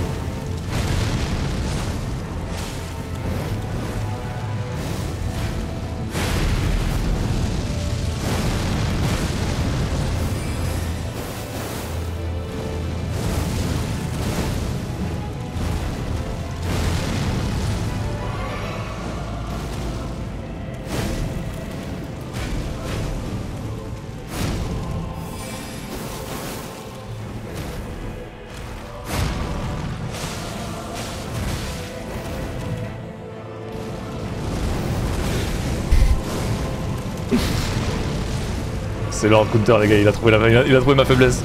C'est Lord Counter les gars, il a trouvé, la... il a trouvé ma faiblesse.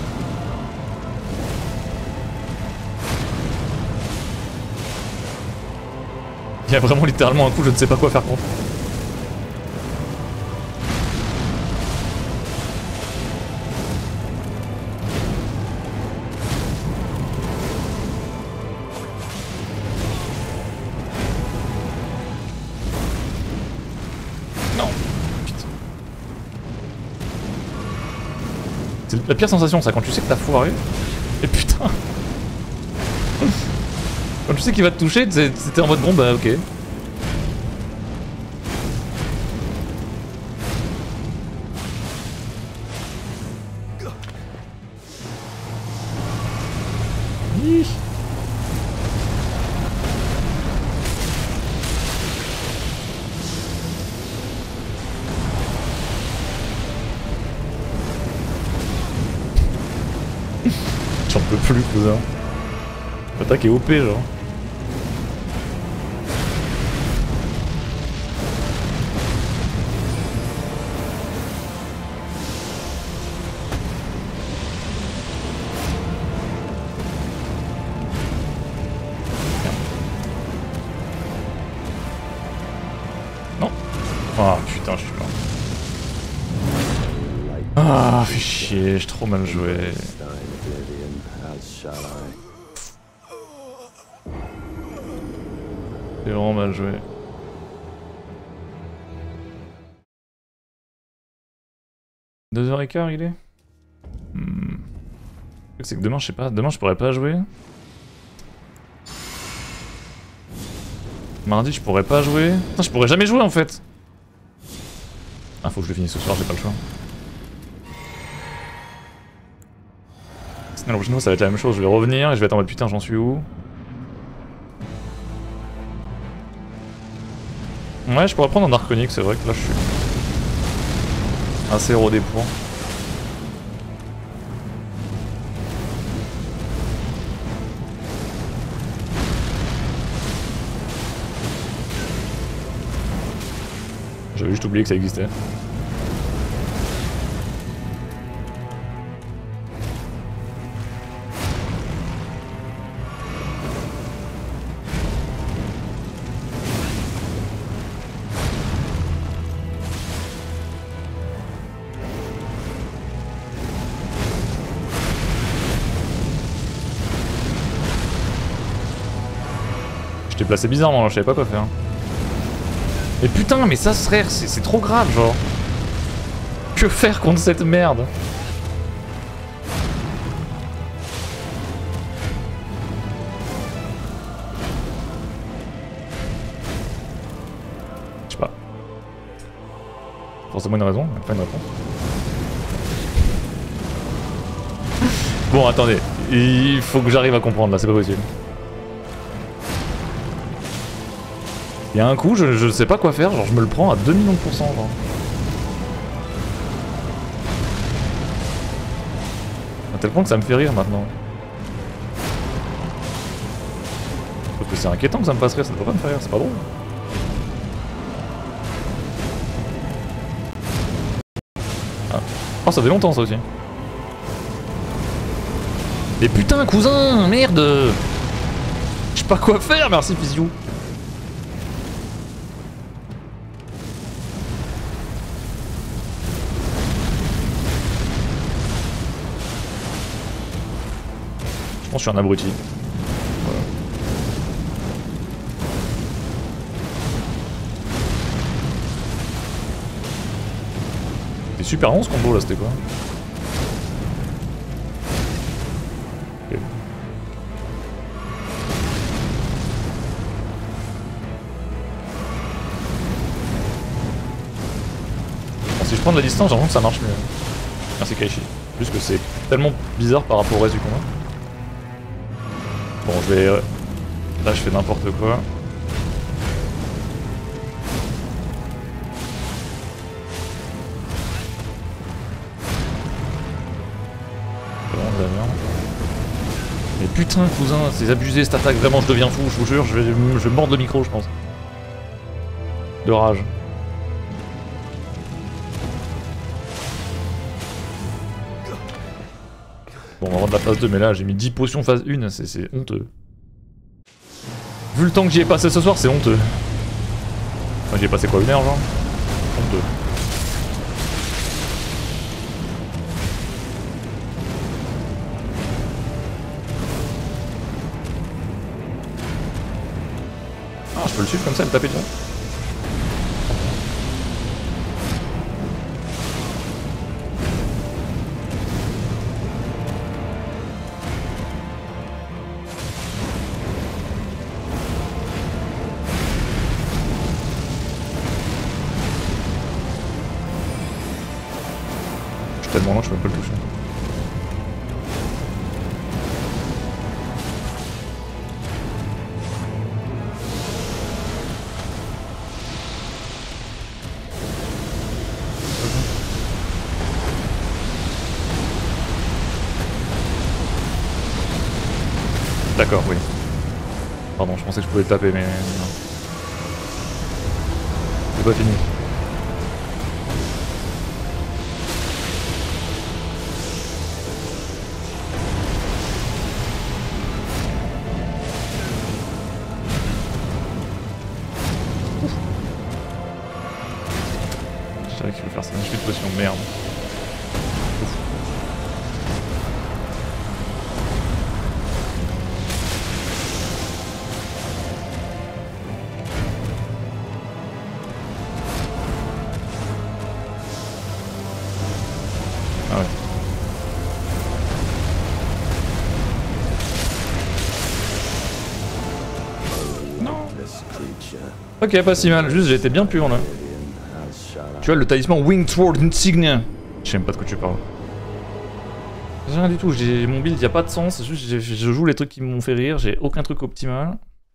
Il y a vraiment littéralement un coup, je ne sais pas quoi faire contre. C'est la pire sensation ça, quand tu sais que t'as foiré. Et putain. Quand tu sais qu'il va te toucher, c'était en mode bon bah ok. Hi. J'en peux plus, cousin. L'attaque est O P, genre. Non. Ah putain, je suis mort. Ah, fais chier, j'ai trop mal joué. C'est vraiment mal joué. deux heures quinze il est hmm. C'est que demain je sais pas, demain je pourrais pas jouer. Mardi je pourrais pas jouer. Putain je pourrais jamais jouer en fait. Ah faut que je le finisse ce soir, j'ai pas le choix. Sinon sinon ça va être la même chose, je vais revenir et je vais être en mode putain j'en suis où. Ouais je pourrais prendre un Arconique, c'est vrai que là je suis assez rodé pour. J'avais juste oublié que ça existait. Je t'ai placé bizarrement là, je savais pas quoi faire. Mais putain, mais ça, frère, c'est trop grave, genre. Que faire contre cette merde? Je sais pas. Forcément une raison, pas une réponse. Bon, attendez. Il faut que j'arrive à comprendre, là, c'est pas possible. Il y a un coup, je, je sais pas quoi faire, genre je me le prends à deux millions de pourcents, genre. À tel point que ça me fait rire maintenant. Sauf que c'est inquiétant que ça me fasse rire, ça devrait pas me faire rire, c'est pas drôle. Ah. Oh, ça fait longtemps ça aussi. Mais putain, cousin, merde! Je sais pas quoi faire, merci Physio. Je pense que je suis un abruti. Voilà. C'était super long ce combo là, c'était quoi? Okay. Bon, si je prends de la distance, j'ai l'impression que ça marche mieux. Merci Kaishi. Juste que c'est tellement bizarre par rapport au reste du combat. Bon, je vais... Là, je fais n'importe quoi. Vraiment de la merde. Mais putain, cousin, c'est abusé cette attaque. Vraiment, je deviens fou, je vous jure. Je vais, je vais mordre le micro, je pense. De rage. Bon, on va rendre la phase deux, mais là, j'ai mis dix potions phase un, c'est honteux. Vu le temps que j'y ai passé ce soir, c'est honteux. Enfin, j'y ai passé quoi, une heure, genre? Honteux. Ah, je peux le suivre comme ça, le taper déjà? Tellement long, je peux même pas le toucher. D'accord, oui. Pardon, je pensais que je pouvais le taper, mais non. C'est pas fini. Je savais qu'il faut faire ça, je fais de potion, merde. Ouf. Ok, pas si mal, juste j'ai été bien pur là. Tu vois le talisman Winged Sword Insignia. Je sais même pas de quoi tu parles. J'ai rien du tout, j'ai mon build y a pas de sens, juste je joue les trucs qui m'ont fait rire, j'ai aucun truc optimal.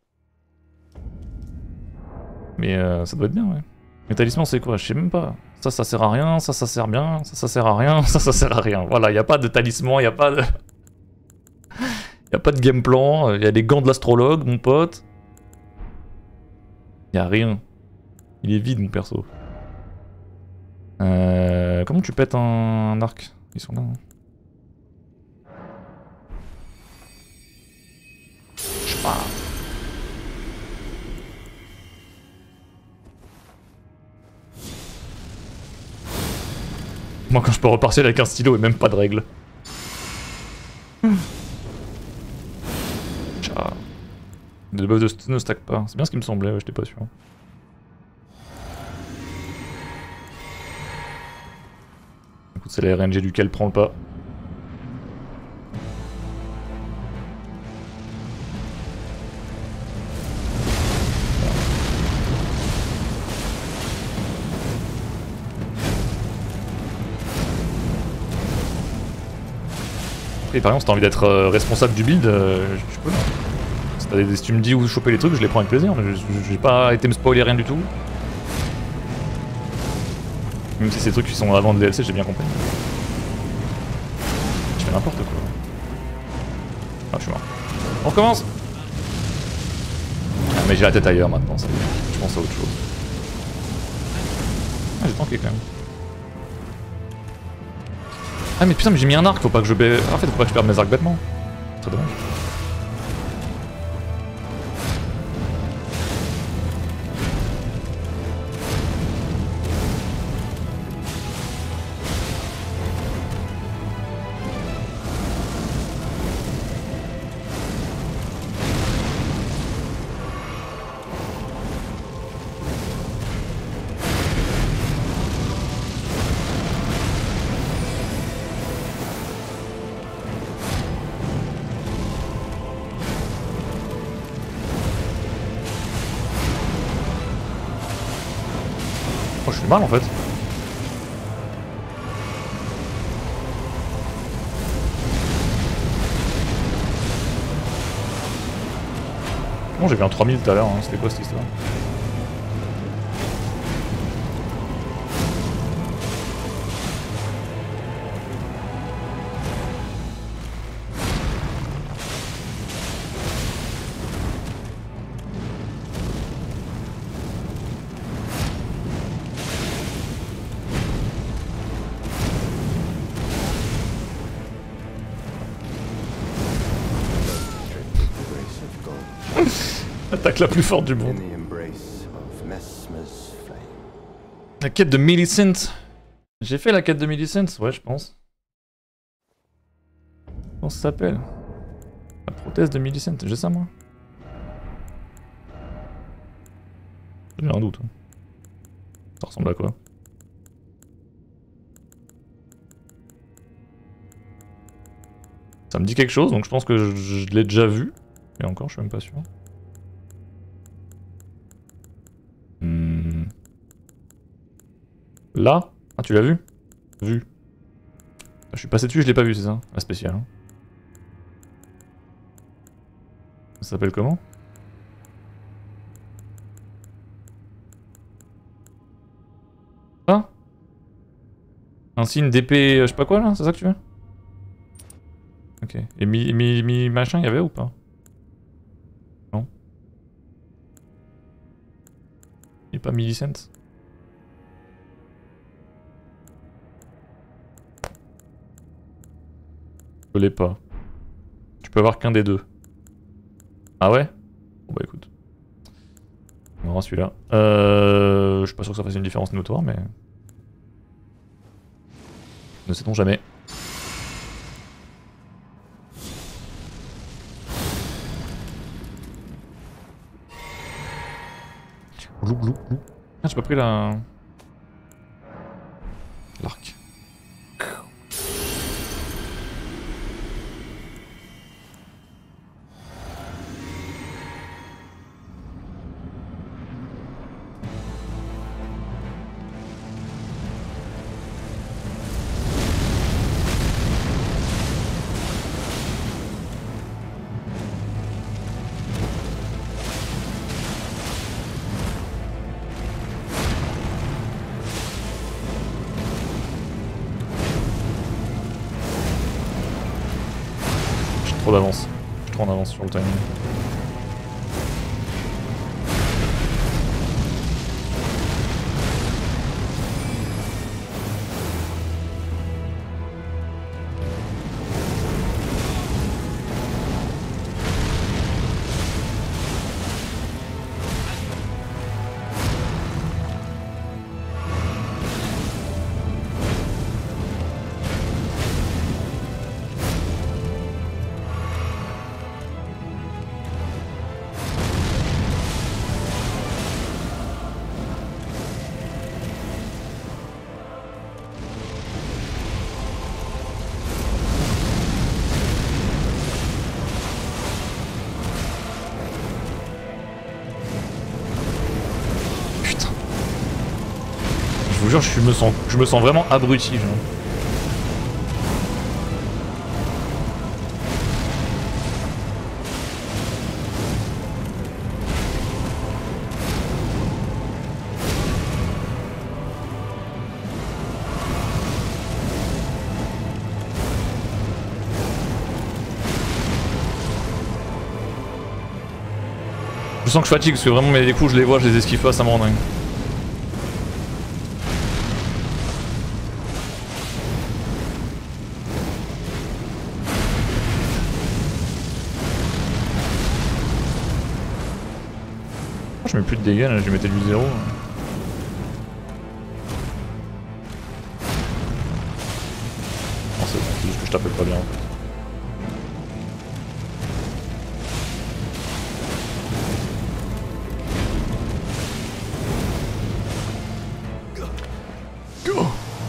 Mais euh, ça doit être bien, ouais. Les talismans c'est quoi? Je sais même pas. Ça, ça sert à rien, ça, ça sert bien, ça, ça sert à rien, ça, ça sert à rien. Voilà, y a pas de talisman, y a pas de... y a pas de game plan, y a les gants de l'astrologue, mon pote. Y a rien. Il est vide, mon perso. Euh... Comment tu pètes un, un arc? Ils sont là, hein. Je sais pas. Moi quand je peux repartir avec un stylo et même pas de règles. Ciao. Le buff de ne stack pas. C'est bien ce qui me semblait, ouais, j'étais pas sûr. Écoute, c'est la R N G duquel prend le pas. Et par exemple, si t'as envie d'être euh, responsable du build, euh, tu peux. Si, des, si tu me dis où choper les trucs, je les prends avec plaisir, mais j'ai pas été me spoiler rien du tout. Même si c'est des trucs qui sont avant le D L C, j'ai bien compris. Je fais n'importe quoi. Ah, je suis mort. On recommence. Ah, mais j'ai la tête ailleurs maintenant, ça y est. Je pense à autre chose. Ah, j'ai tanké quand même. Ah mais putain, mais j'ai mis un arc, faut pas que je... En fait, faut pas que je perde mes arcs bêtement. C'est dommage. Oh, je suis mal en fait. Bon, j'ai vu un trois mille tout à l'heure, hein. C'était quoi cette histoire? L'attaque la plus forte du monde. La quête de Millicent. J'ai fait la quête de Millicent, ouais je pense. Comment ça s'appelle? La prothèse de Millicent, j'ai ça moi? J'ai un doute. Ça ressemble à quoi? Ça me dit quelque chose, donc je pense que je, je l'ai déjà vu. Et encore, je suis même pas sûr. Hmm. Là? Ah, tu l'as vu? Vu. Je suis passé dessus, je l'ai pas vu, c'est ça? La spéciale. Hein. Ça s'appelle comment? Ah? Un signe d'épée, je sais pas quoi là, c'est ça que tu veux? Ok. Et mi, mi, mi machin, il y avait ou pas? Non. Il est pas Millicent? Je l'ai pas. Tu peux avoir qu'un des deux. Ah ouais? Bon bah écoute. On aura celui-là. Euh, je suis pas sûr que ça fasse une différence notoire, mais... Ne sait-on jamais. Glou glou glou. Ah, j'ai pas pris la... l'arc. trop d'avance. Je suis trop en avance sur le timing. Je vous jure, je me sens, je me sens vraiment abruti. Genre. Je sens que je fatigue parce que vraiment mes coups je les vois, je les esquive pas, ça me rend dingue. Je mets plus de dégâts, là, je lui mettais du zéro. Non, c'est bon, c'est juste que je t'appelle pas bien en fait. Go.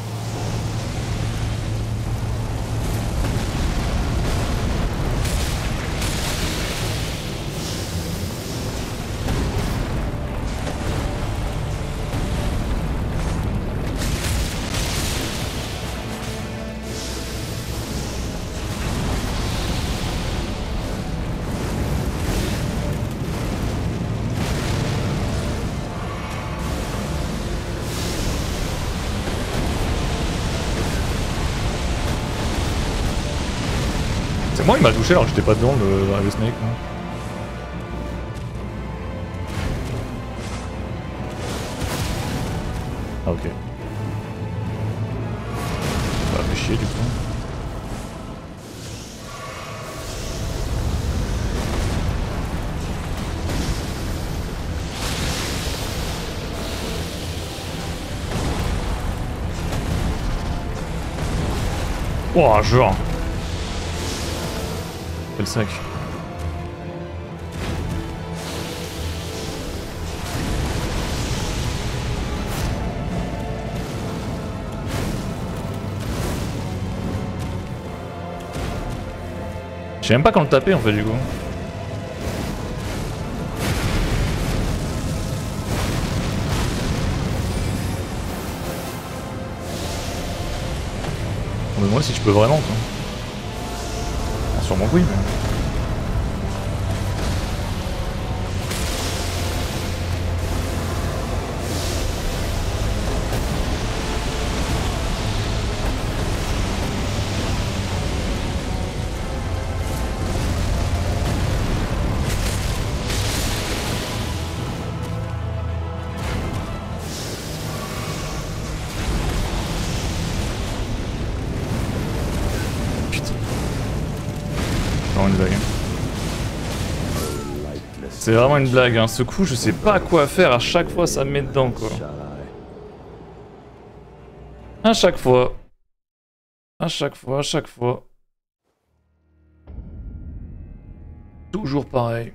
C'est moi il m'a touché alors que j'étais pas dedans le, dans le snake. Hein. Ah ok. Ça fait chier du coup. Ouah, genre. Quel sac. Je sais même pas quand le taper en fait du coup. On me demande si je peux vraiment quoi. Ah, sûrement oui mais... Une blague. C'est vraiment une blague, hein. Ce coup je sais pas quoi faire, à chaque fois ça me met dedans quoi. À chaque fois. À chaque fois, à chaque fois. Toujours pareil.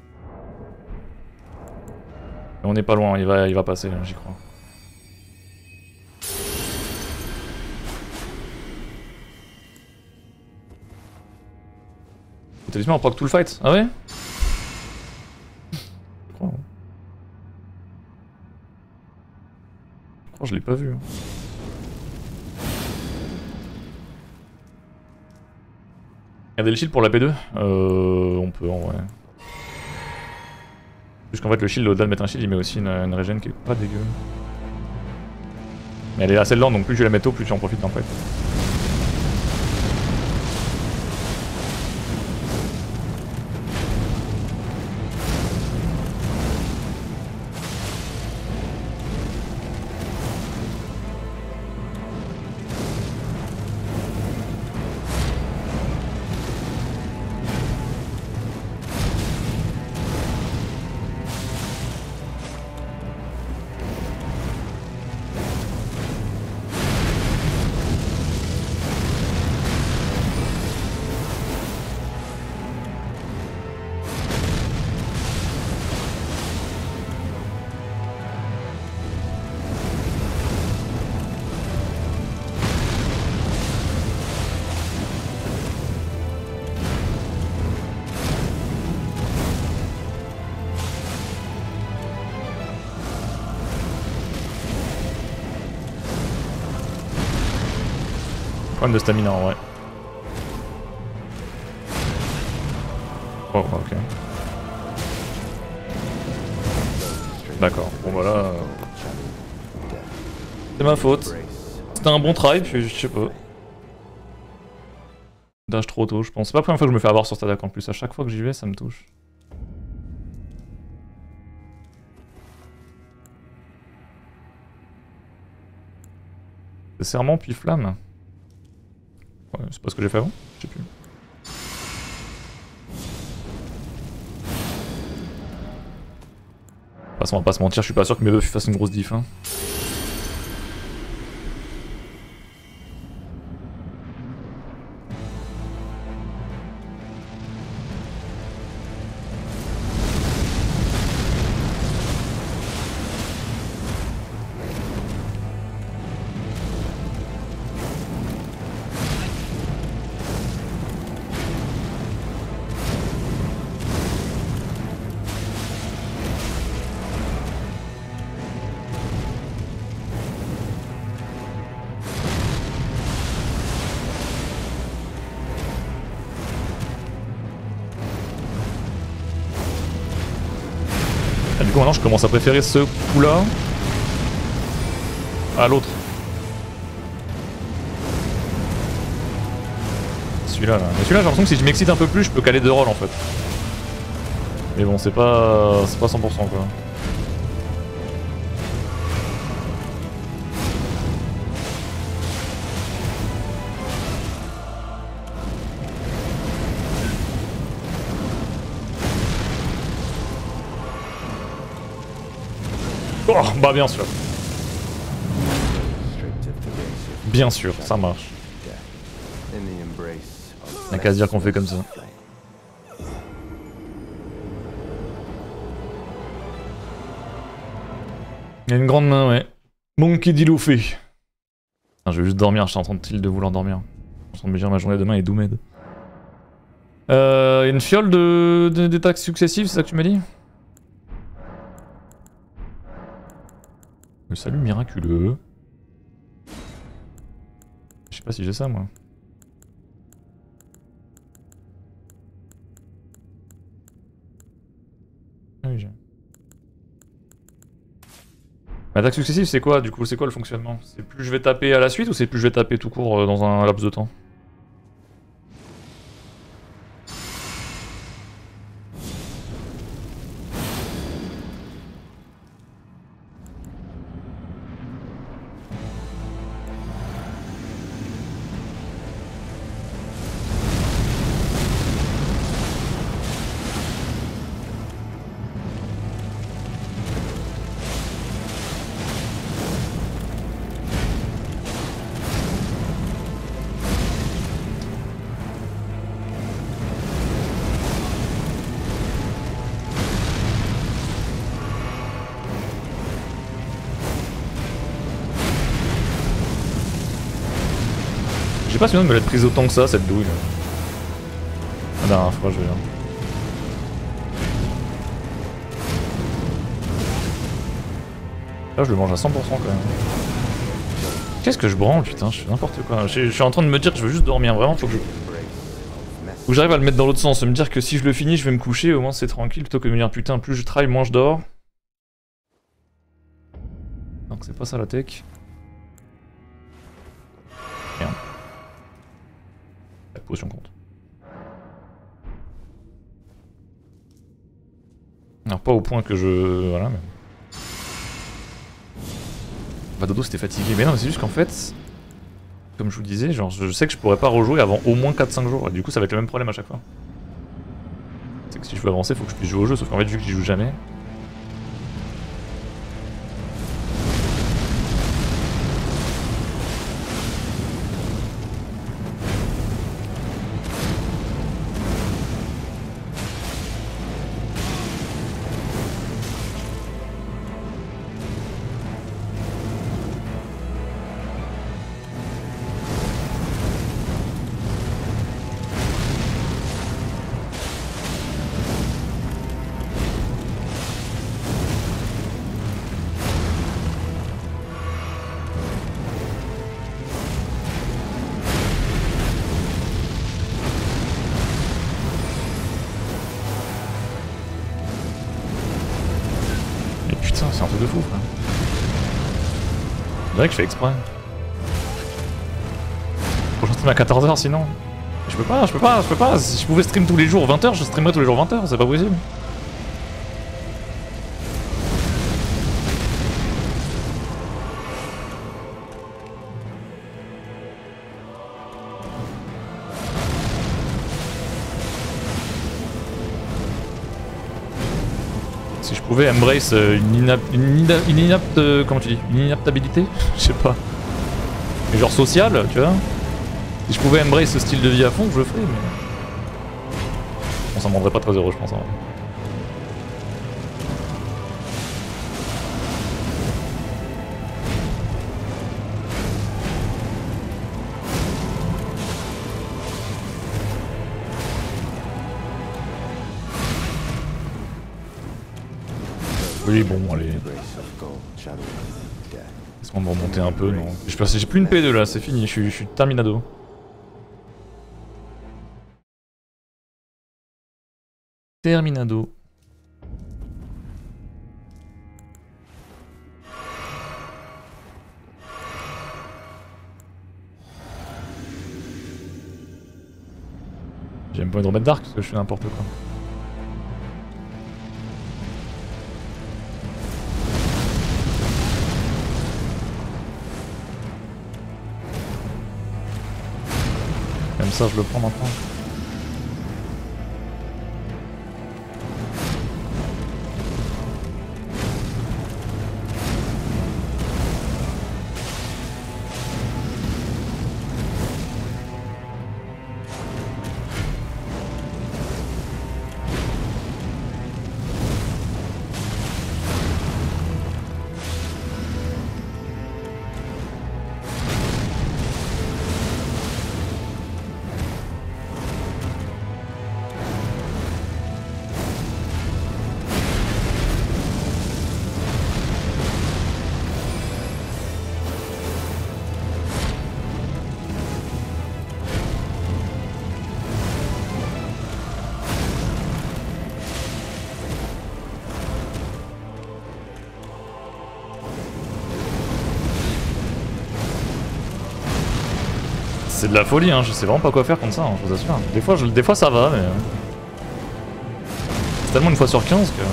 Et on n'est pas loin, il va, il va passer, j'y crois. Le talisman on proc tout le fight? Ah ouais? Je crois. Je crois que je l'ai pas vu. Regardez le shield pour la P deux? Euh... On peut en vrai. Juste qu'en fait le shield, au-delà de mettre un shield, il met aussi une, une régène qui est pas dégueu. Mais elle est assez lente donc plus tu la mets tôt, plus tu en profites en fait. Problème de stamina en vrai. Oh, ok. D'accord, bon bah là... C'est ma faute. C'était un bon try, puis je sais pas. Dash trop tôt, je pense. C'est pas la première fois que je me fais avoir sur cette attaque en plus. À chaque fois que j'y vais, ça me touche. C'est serment puis flamme. Ouais, c'est pas ce que j'ai fait avant? Je sais plus. De toute façon, on va pas se mentir, je suis pas sûr que mes buffs fassent une grosse diff. Hein. Ah, du coup maintenant je commence à préférer ce coup là à l'autre. Celui-là là. Mais celui-là j'ai l'impression que si je m'excite un peu plus je peux caler deux rolls en fait. Mais bon c'est pas. c'est pas cent pour cent quoi. Oh, bah bien sûr. Bien sûr, ça marche. Y'a qu'à se dire qu'on fait comme ça. Il y a une grande main, ouais. Monkey D. Luffy. Je vais juste dormir, je suis en train de, de vouloir dormir. Je suis en train de me dire ma journée demain est doomed. Euh, une fiole de d'attaques successives, c'est ça que tu m'as dit? Le salut miraculeux. Je sais pas si j'ai ça moi. Ah oui j'ai. L'attaque successive c'est quoi du coup? C'est quoi le fonctionnement? C'est plus je vais taper à la suite ou c'est plus je vais taper tout court dans un laps de temps? J'ai pas souvenir de me l'être prise autant que ça cette douille. La dernière fois je veux dire. Là je le mange à cent pour cent quand même. Qu'est-ce que je branle putain, je fais n'importe quoi. Je, je suis en train de me dire que je veux juste dormir, vraiment faut que je... Faut que j'arrive à le mettre dans l'autre sens, me dire que si je le finis je vais me coucher, au moins c'est tranquille, plutôt que de me dire putain plus je travaille moins je dors. Donc c'est pas ça la tech. Rien. La potion compte. Alors pas au point que je... Voilà mais... Bah dodo c'était fatigué, mais non mais c'est juste qu'en fait... Comme je vous disais, genre je sais que je pourrais pas rejouer avant au moins quatre cinq jours, et du coup ça va être le même problème à chaque fois. C'est que si je veux avancer, faut que je puisse jouer au jeu, sauf qu'en fait vu que j'y joue jamais... truc de fou, frère. C'est vrai que je fais exprès. Faut que je stream à quatorze heures sinon. Je peux pas, je peux pas, je peux pas. Si je pouvais stream tous les jours vingt heures, je streamerais tous les jours vingt heures, c'est pas possible. Si je pouvais embrace euh, une, inap une, ina une inapte... Euh, comment tu dis? Une inaptabilité? Je sais pas. Mais genre sociale, tu vois. Si je pouvais embrace ce style de vie à fond, je le ferais, mais... Bon, ça me rendrait pas très heureux, je pense. Hein. Oui, bon, allez. Laisse-moi me remonter un peu, non. J'ai plus une P deux là, c'est fini, je suis, je suis terminado. Terminado. J'ai même pas envie de remettre Dark parce que je fais n'importe quoi. Comme ça je le prends maintenant. C'est de la folie, hein. Je sais vraiment pas quoi faire contre ça, hein, je vous assure. Des fois, je, des fois ça va, mais... C'est tellement une fois sur quinze que...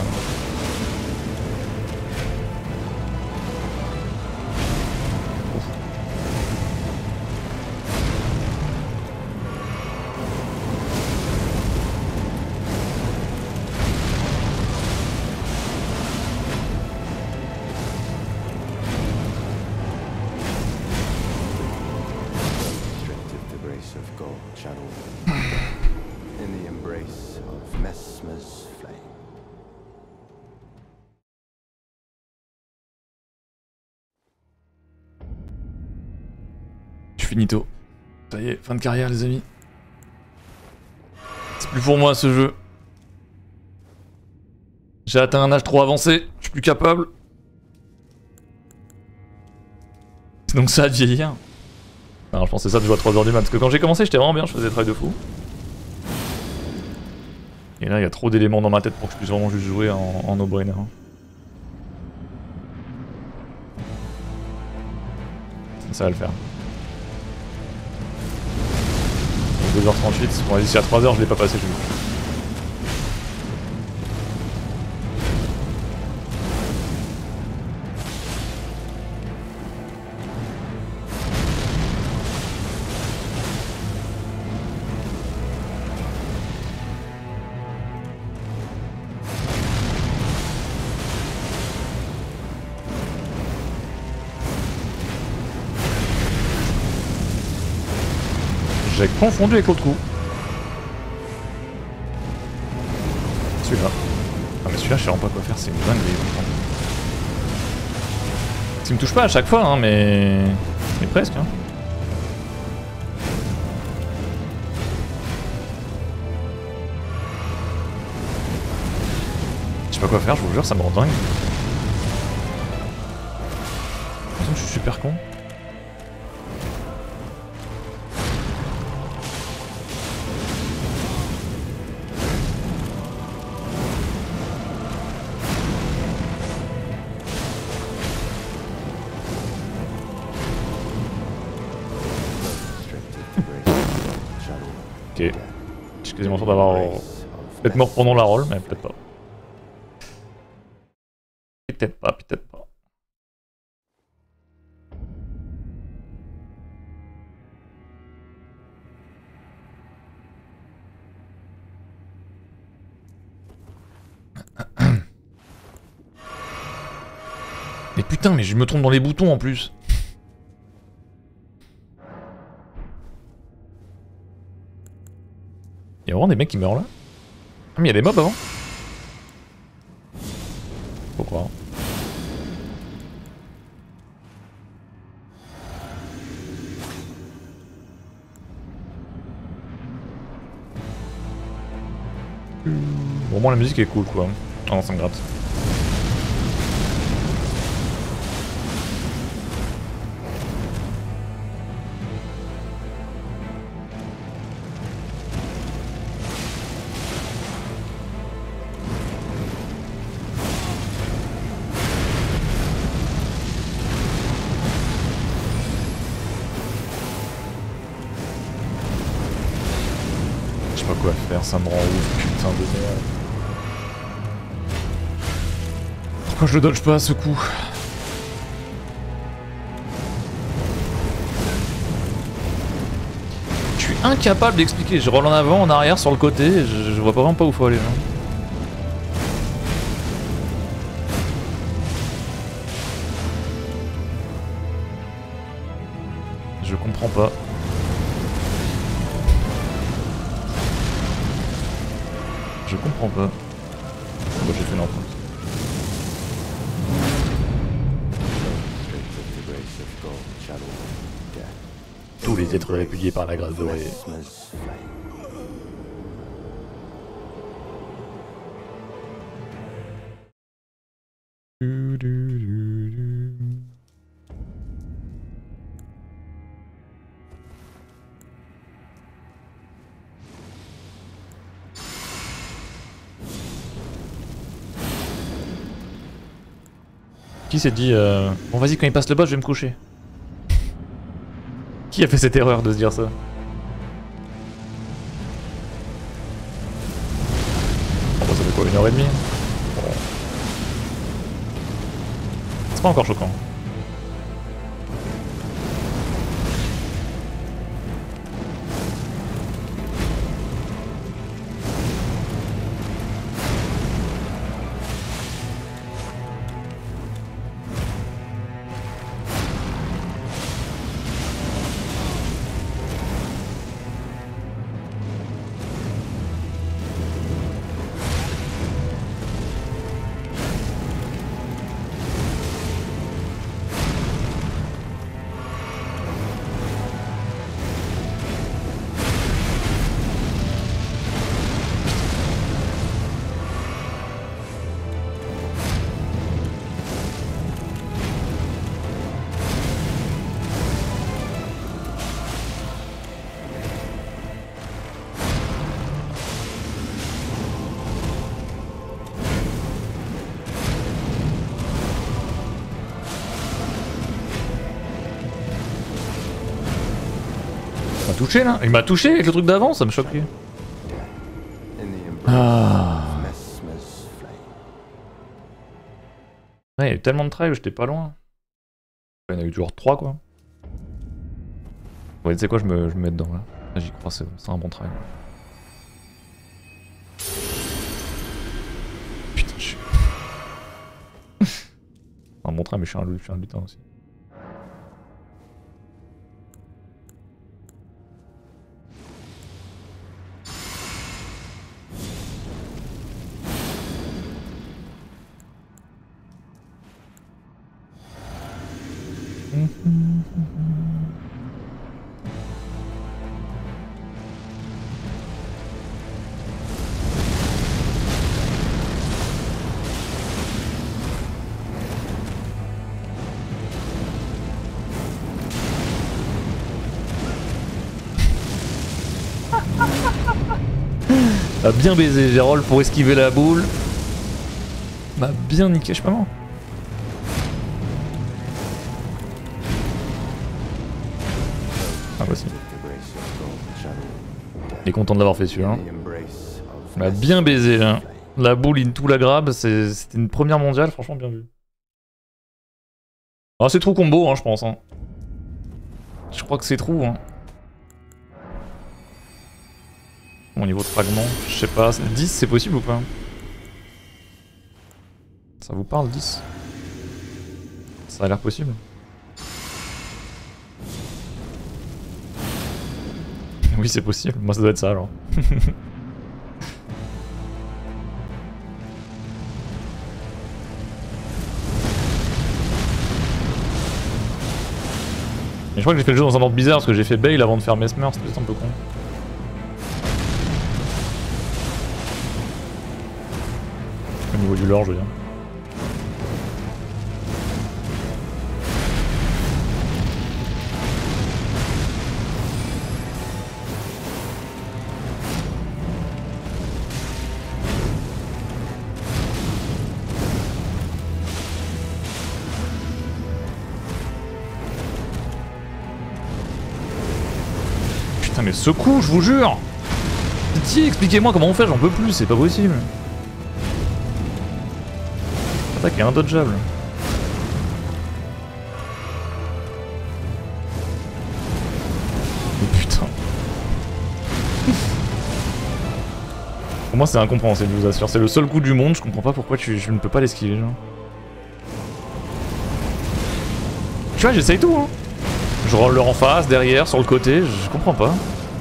Finito. Ça y est, fin de carrière les amis. C'est plus pour moi ce jeu. J'ai atteint un âge trop avancé, je suis plus capable. Donc ça a de vieillir. Alors je pensais ça de jouer à trois heures du mat, parce que quand j'ai commencé j'étais vraiment bien, je faisais des travail de fou. Et là il y a trop d'éléments dans ma tête pour que je puisse vraiment juste jouer en, en no-brainer. Ça va le faire. deux heures trente-huit, bon d'ici à trois heures je l'ai pas passé je J'ai confondu avec l'autre coup. Celui-là. Ah mais celui-là je sais vraiment pas quoi faire, c'est une dinguerie. Il me touche pas à chaque fois hein mais... Mais presque hein. Je sais pas quoi faire, je vous jure, ça me rend dingue. J'ai l'impression que je suis super con. quasiment sûr d'avoir peut-être mort pendant la roll, mais peut-être pas. Peut-être pas, peut-être pas. Mais putain, mais je me trompe dans les boutons en plus. Y'a vraiment des mecs qui meurent là? Ah mais y'a des mobs avant? Faut croire. Bon, moi la musique est cool quoi. Ah non, ça me gratte. Je sais pas quoi faire, ça me rend ouf, putain de merde. Pourquoi je le dodge pas à ce coup? Je suis incapable d'expliquer, je roule en avant, en arrière, sur le côté, je, je vois pas vraiment pas où faut aller là. Je comprends pas. Je comprends pas. Bon, j'ai fait l'empreinte. Tous les êtres répudiés par la grâce dorée. Du, du, du, du. Qui s'est dit euh... bon vas-y quand il passe le boss je vais me coucher. Qui a fait cette erreur de se dire ça? Oh, bah, ça fait quoi, une heure et demie? Bon. C'est pas encore choquant. Touché là? Il m'a touché avec le truc d'avant, ça me choque lui. Ah. Ouais, il y a eu tellement de try, j'étais pas loin. Il y en a eu toujours trois quoi. Ouais, tu sais quoi, je me, je me mets dedans là. Là j'y crois, c'est bon, c'est un bon try. Putain, je suis. un bon try, mais je suis un, je suis un lutin aussi. M'a bien baisé, j'ai roll pour esquiver la boule. M'a bien niqué, je suis pas mort. Ah, voici. Il est content de l'avoir fait celui-là. of On l'a bien baisé là. La boule into la grab, c'était une première mondiale, franchement bien vu. Ah, c'est trop combo, hein, je pense. Hein. Je crois que c'est trop. Hein. Au niveau de fragment, je sais pas. dix, c'est possible ou pas? Ça vous parle, dix? Ça a l'air possible. Oui, c'est possible. Moi, ça doit être ça alors. Mais je crois que j'ai fait le jeu dans un ordre bizarre parce que j'ai fait Bale avant de faire Mesmer, c'était peut-être un peu con. Au niveau du lore, je veux dire. Putain mais ce coup, je vous jure! Pitié, expliquez-moi comment on fait, j'en peux plus, c'est pas possible. L'attaque est indodgeable. Mais putain. Pour moi c'est incompréhensible, je vous assure. C'est le seul coup du monde, je comprends pas pourquoi tu, je ne peux pas l'esquiver, genre. Tu vois, j'essaye tout, hein. Je roll leur en face, derrière, sur le côté, je comprends pas.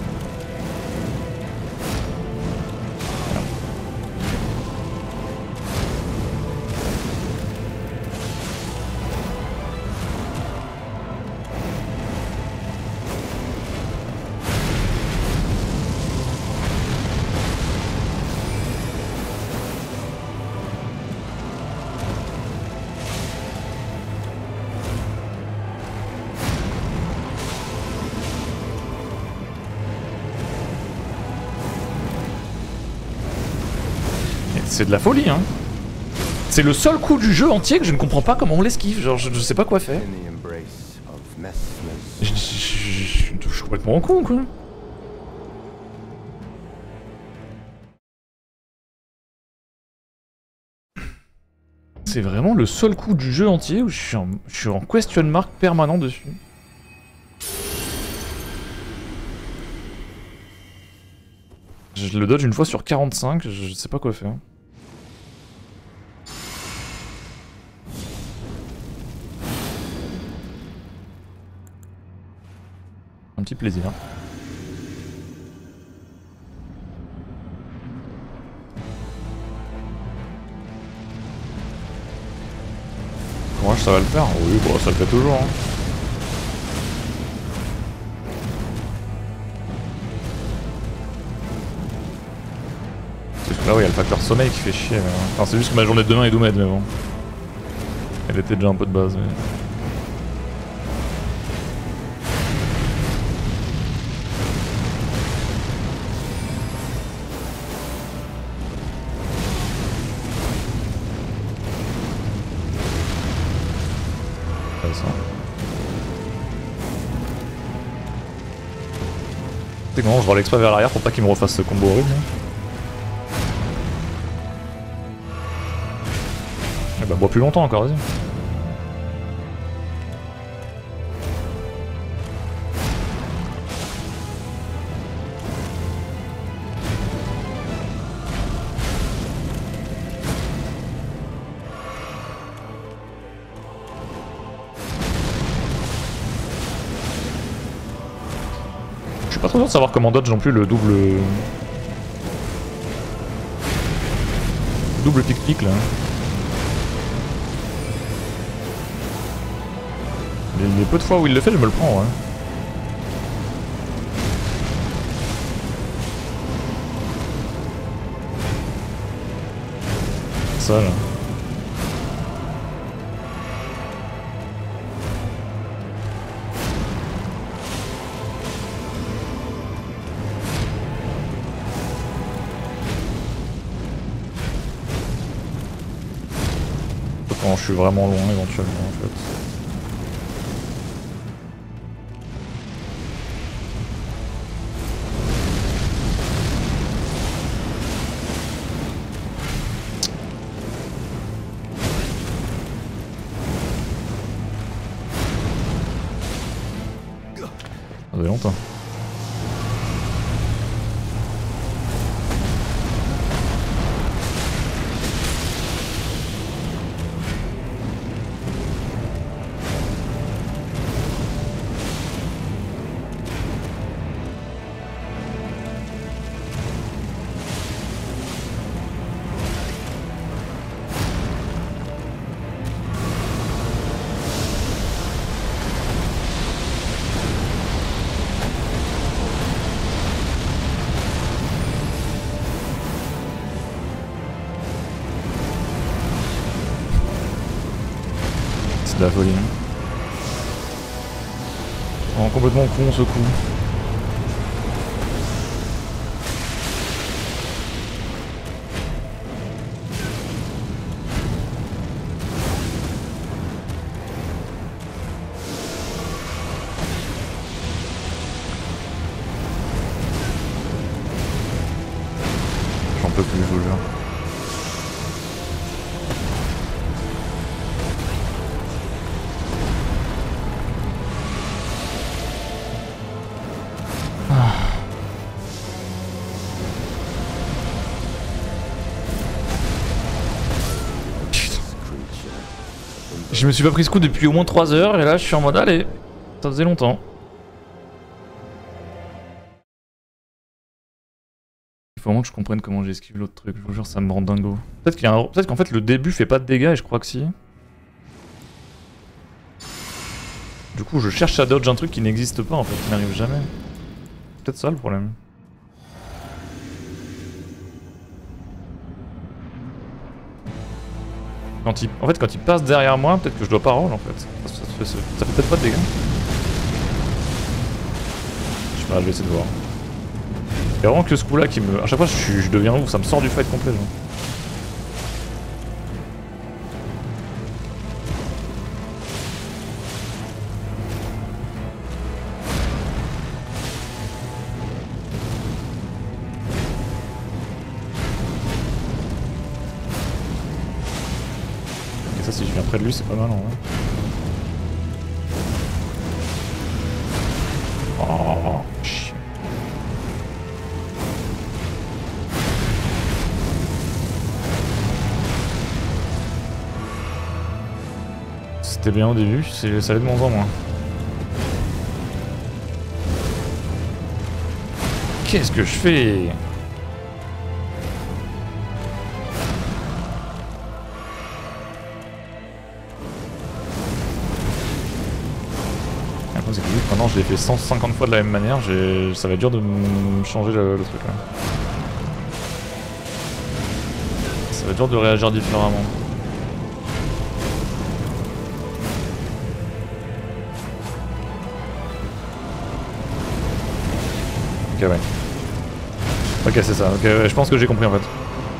C'est de la folie, hein. C'est le seul coup du jeu entier que je ne comprends pas comment on l'esquive. Genre, je, je sais pas quoi faire. Je, je, je, je, je suis complètement con, quoi. C'est vraiment le seul coup du jeu entier où je suis en, je suis en question mark permanent dessus. Je le dodge une fois sur quarante-cinq, je, je sais pas quoi faire. Un petit plaisir. Courage, ça va le faire. Oui, bon, ça le fait toujours. Hein. Là, oui, il y a le facteur sommeil qui fait chier. Mais... Enfin, c'est juste que ma journée de demain est doumède, mais bon. Elle était déjà un peu de base. Mais... C'est comment je roll l'exprès vers l'arrière pour pas qu'il me refasse ce combo horrible. Eh bah bois plus longtemps encore, vas-y. Je suis pas trop sûr de savoir comment dodge non plus le double... Double pic-pic là. Les, les peu de fois où il le fait, je me le prends, ouais. Ça là. Quand je suis vraiment loin éventuellement en fait. longtemps. De la folie. Oh, complètement con ce coup. J'en peux plus, je vous jure. Je me suis pas pris ce coup depuis au moins trois heures et là je suis en mode allez, ça faisait longtemps. Il faut vraiment que je comprenne comment j'esquive l'autre truc, je vous jure ça me rend dingo. Peut-être qu'il y a un... peut-être qu'en fait le début fait pas de dégâts et je crois que si. Du coup je cherche à dodge un truc qui n'existe pas en fait, qui n'arrive jamais. Peut-être ça le problème. Quand il... En fait quand il passe derrière moi, peut-être que je dois pas roll en fait. Ça, ça, ça, ça fait peut-être pas de dégâts. Je sais pas, je vais essayer de voir. Il y a vraiment que ce coup là qui me... À chaque fois je, suis... je deviens ouf, ça me sort du fight complet genre. Et ça si je viens près de lui c'est pas mal en vrai. Oh, chier. C'était bien au début, ça allait de moins en moins. Qu'est-ce que je fais? Après c'est que vu que maintenant je l'ai fait cent cinquante fois de la même manière, ça va être dur de me changer le, le truc là. Ça va être dur de réagir différemment. Ok ouais. Ok c'est ça, ok ouais, je pense que j'ai compris en fait.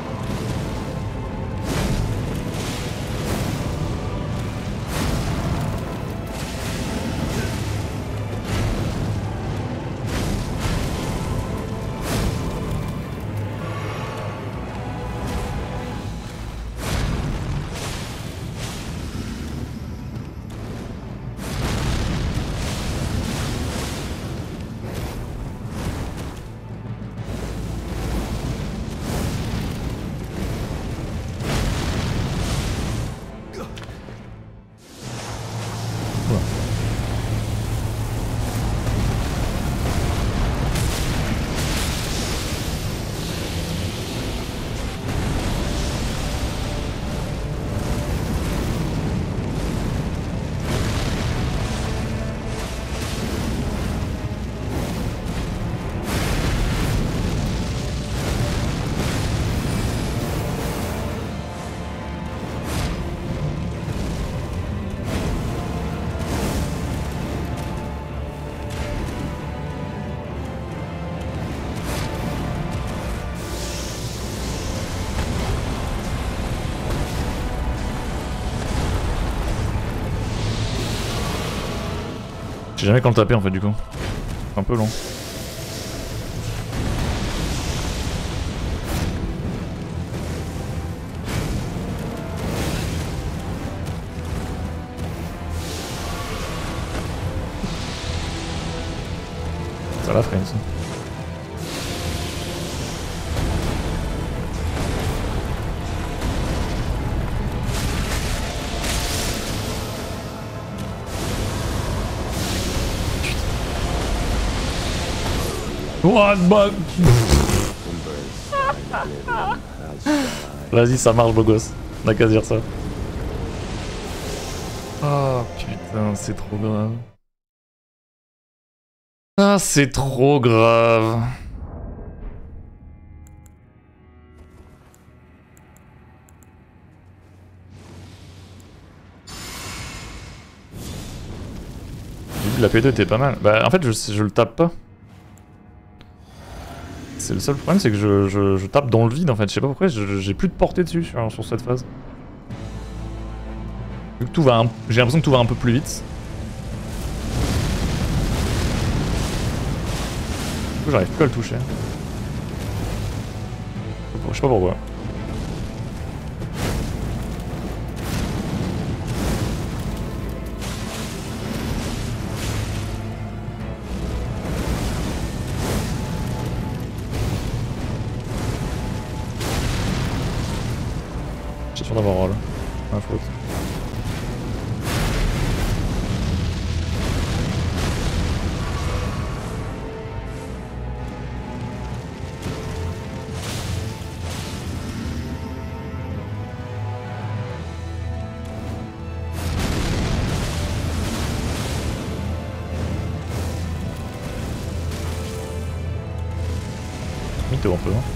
Je sais jamais quand le taper en fait du coup. C'est un peu long. la frame ça. What but... Vas-y, ça marche, beau gosse. On a qu'à dire ça. Oh putain, c'est trop grave. Ah, c'est trop grave. La P deux était pas mal. Bah, en fait, je, je le tape pas. C'est le seul problème, c'est que je, je, je tape dans le vide en fait. Je sais pas pourquoi, j'ai plus de portée dessus sur, sur cette phase. Vu que tout va, j'ai l'impression que tout va un peu plus vite. Du coup, j'arrive plus à le toucher. Je sais pas pourquoi. J'ai sûr d'avoir roll. Ma faute. Mytho un peu. Hein.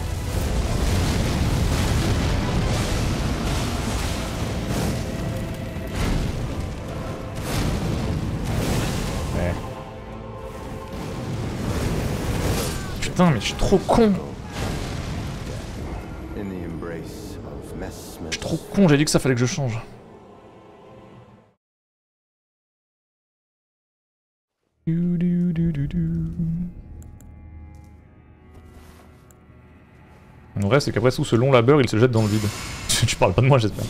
Putain, mais je suis trop con. Je suis trop con, j'ai dit que ça fallait que je change. Le vrai, c'est qu'après sous ce long labeur, il se jette dans le vide. Tu parles pas de moi, j'espère.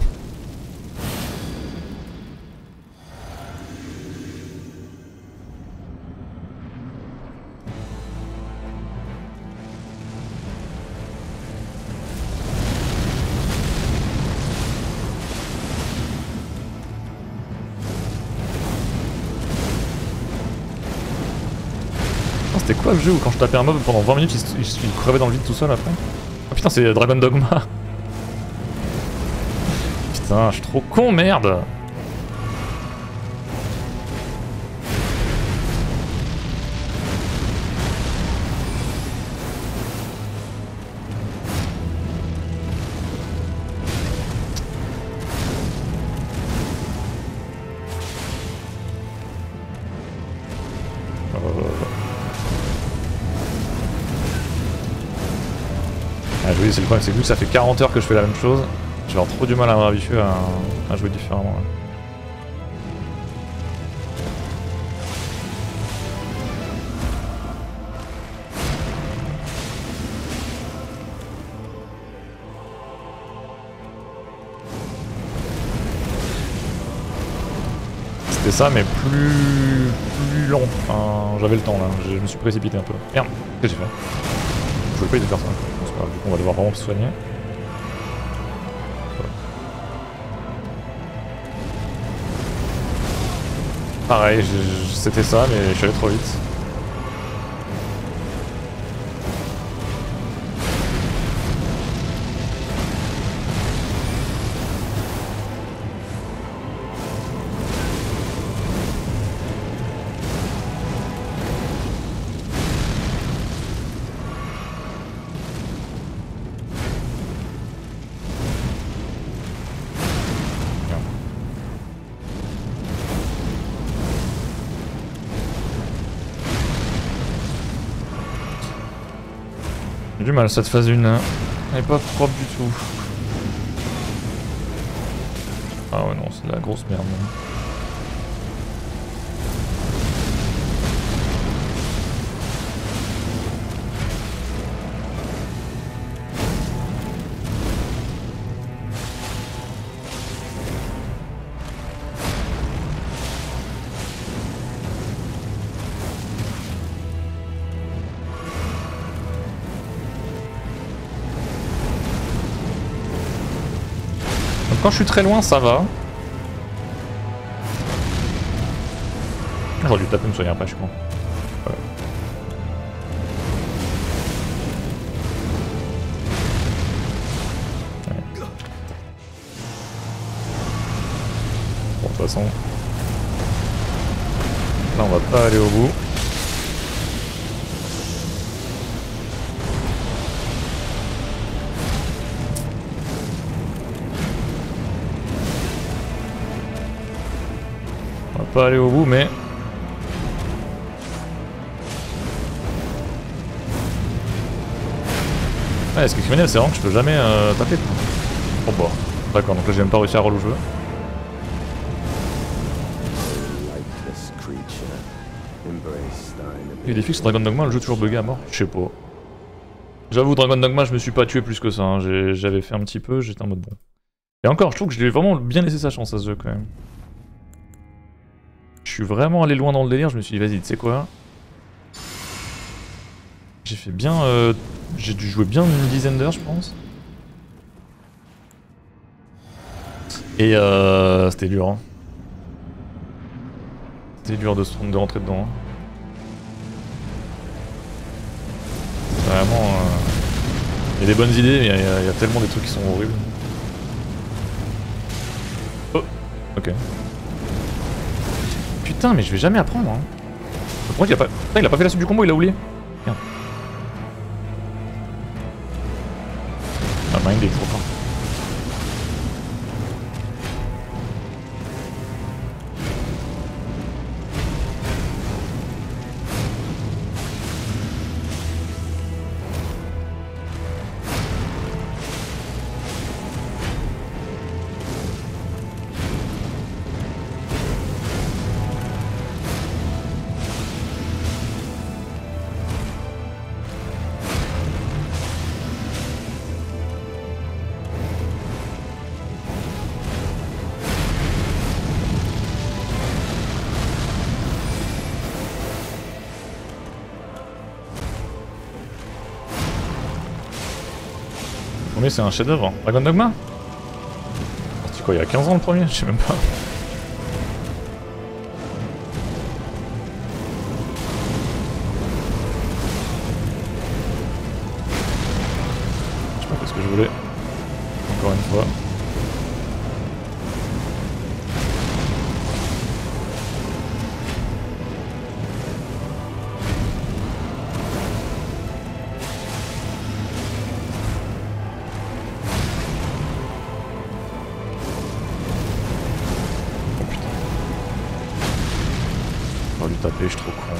C'était quoi le jeu où quand je tapais un mob pendant vingt minutes il, il, il crevait dans le vide tout seul après? Oh putain, c'est Dragon Dogma. Putain, je suis trop con, merde. Ah oui, c'est le problème, c'est que vu que ça fait quarante heures que je fais la même chose, je vais avoir trop du mal à me habituer à, à jouer différemment. Là. C'était ça, mais plus, plus long. Enfin, j'avais le temps là, je me suis précipité un peu. Merde, qu'est-ce que j'ai fait? Je voulais pas y de faire ça. Bon, c'est pas grave, du coup, on va devoir vraiment se soigner. Pareil, c'était ça, mais je suis allé trop vite. J'ai du mal cette phase un, hein. Elle est pas propre du tout. Ah ouais non, c'est de la grosse merde. Hein. Quand je suis très loin, ça va. J'aurais dû taper me soigner après, je suis con. Ouais. Ouais. Bon, de toute façon... Là, on va pas aller au bout. On va pas aller au bout, mais... Ouais, ce qui est criminel, c'est vraiment que je peux jamais euh, taper. Quoi. Oh bah, d'accord, donc là j'ai même pas réussi à relouer le jeu. Les défis sur Dragon Dogma, le jeu toujours bugué à mort. Je sais pas. J'avoue, Dragon Dogma, je me suis pas tué plus que ça. Hein. J'avais fait un petit peu, j'étais en mode bon. Et encore, je trouve que je lui ai vraiment bien laissé sa chance à ce jeu quand même. Je suis vraiment allé loin dans le délire, je me suis dit vas-y, tu sais quoi. J'ai fait bien... Euh, j'ai dû jouer bien une dizaine d'heures, je pense. Et euh, c'était dur. Hein. C'était dur de, se, de rentrer dedans. Hein. Vraiment... Euh, il y a des bonnes idées, mais il y, y, y a tellement des trucs qui sont horribles. Oh, ok. Putain, mais je vais jamais apprendre. Hein. Pourquoi il a pas... Putain, il a pas fait la suite du combo, il a oublié. Merde. Ah, Mind il est trop fort. Mais c'est un chef-d'œuvre. Hein. Dragon Dogma? C'était quoi, il y a quinze ans le premier? Je sais même pas. Je sais pas ce que je voulais. Encore une fois. Taper, je suis trop con.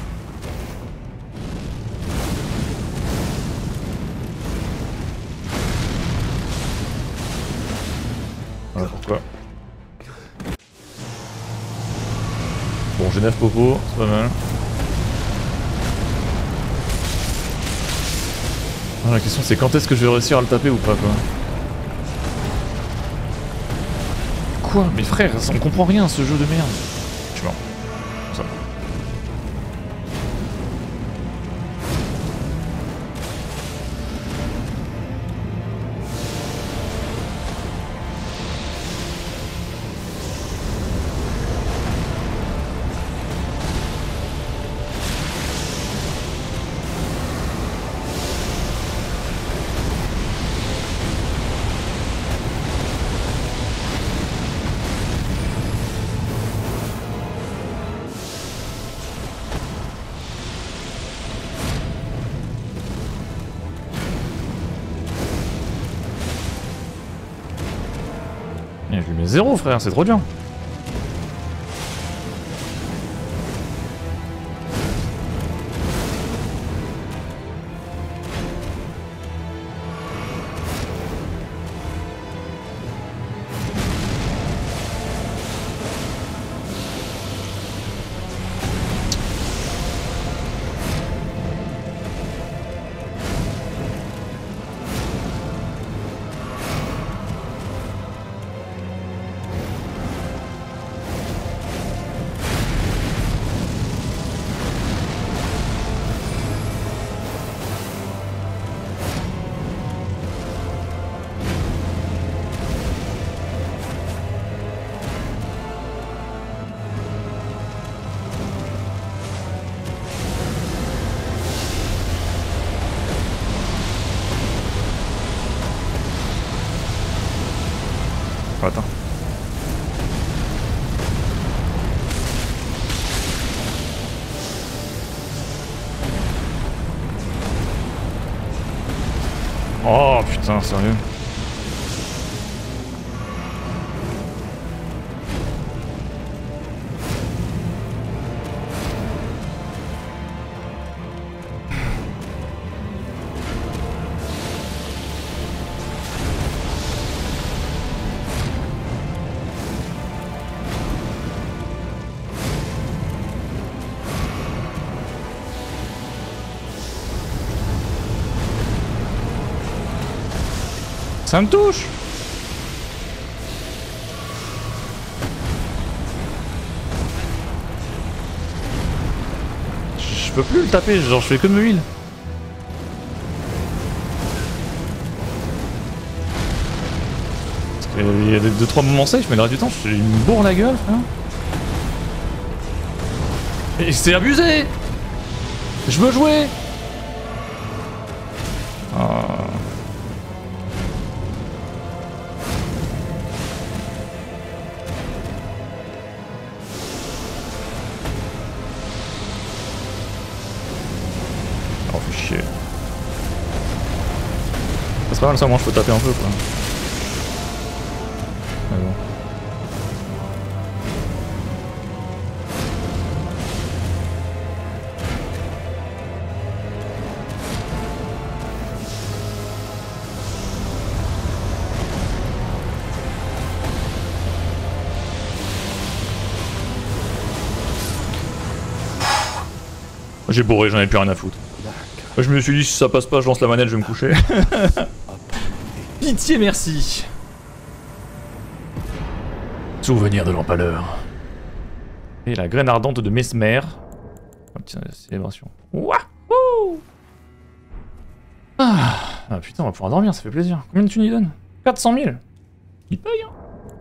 Voilà pourquoi. Bon, j'ai neuf popos, c'est pas mal. Ah, la question c'est quand est-ce que je vais réussir à le taper ou pas quoi. Quoi? Mais frère, on comprend rien ce jeu de merde. Je suis mort. Ça. Je lui mets zéro frère, c'est trop dur. Oh, attends. Oh putain, sérieux. Ça me touche. Je peux plus le taper, genre je fais que de l'huile. Il y a deux trois moments safe, mais le reste du temps, je me bourre la gueule, frère. Et c'est abusé. Je veux jouer. Oh. Oh, fait chier. C'est pas mal ça, moi je peux taper un peu quoi. Mais bon. J'ai bourré, j'en ai plus rien à foutre. Je me suis dit, si ça passe pas, je lance la manette, je vais me coucher. Pitié, merci. Souvenir de l'empaleur. Et la graine ardente de Mesmer. Oh, tiens, la célébration. Wouhou! Ah, ah putain, on va pouvoir dormir, ça fait plaisir. Combien de thunes il donne? quatre cent mille. Il paye, hein.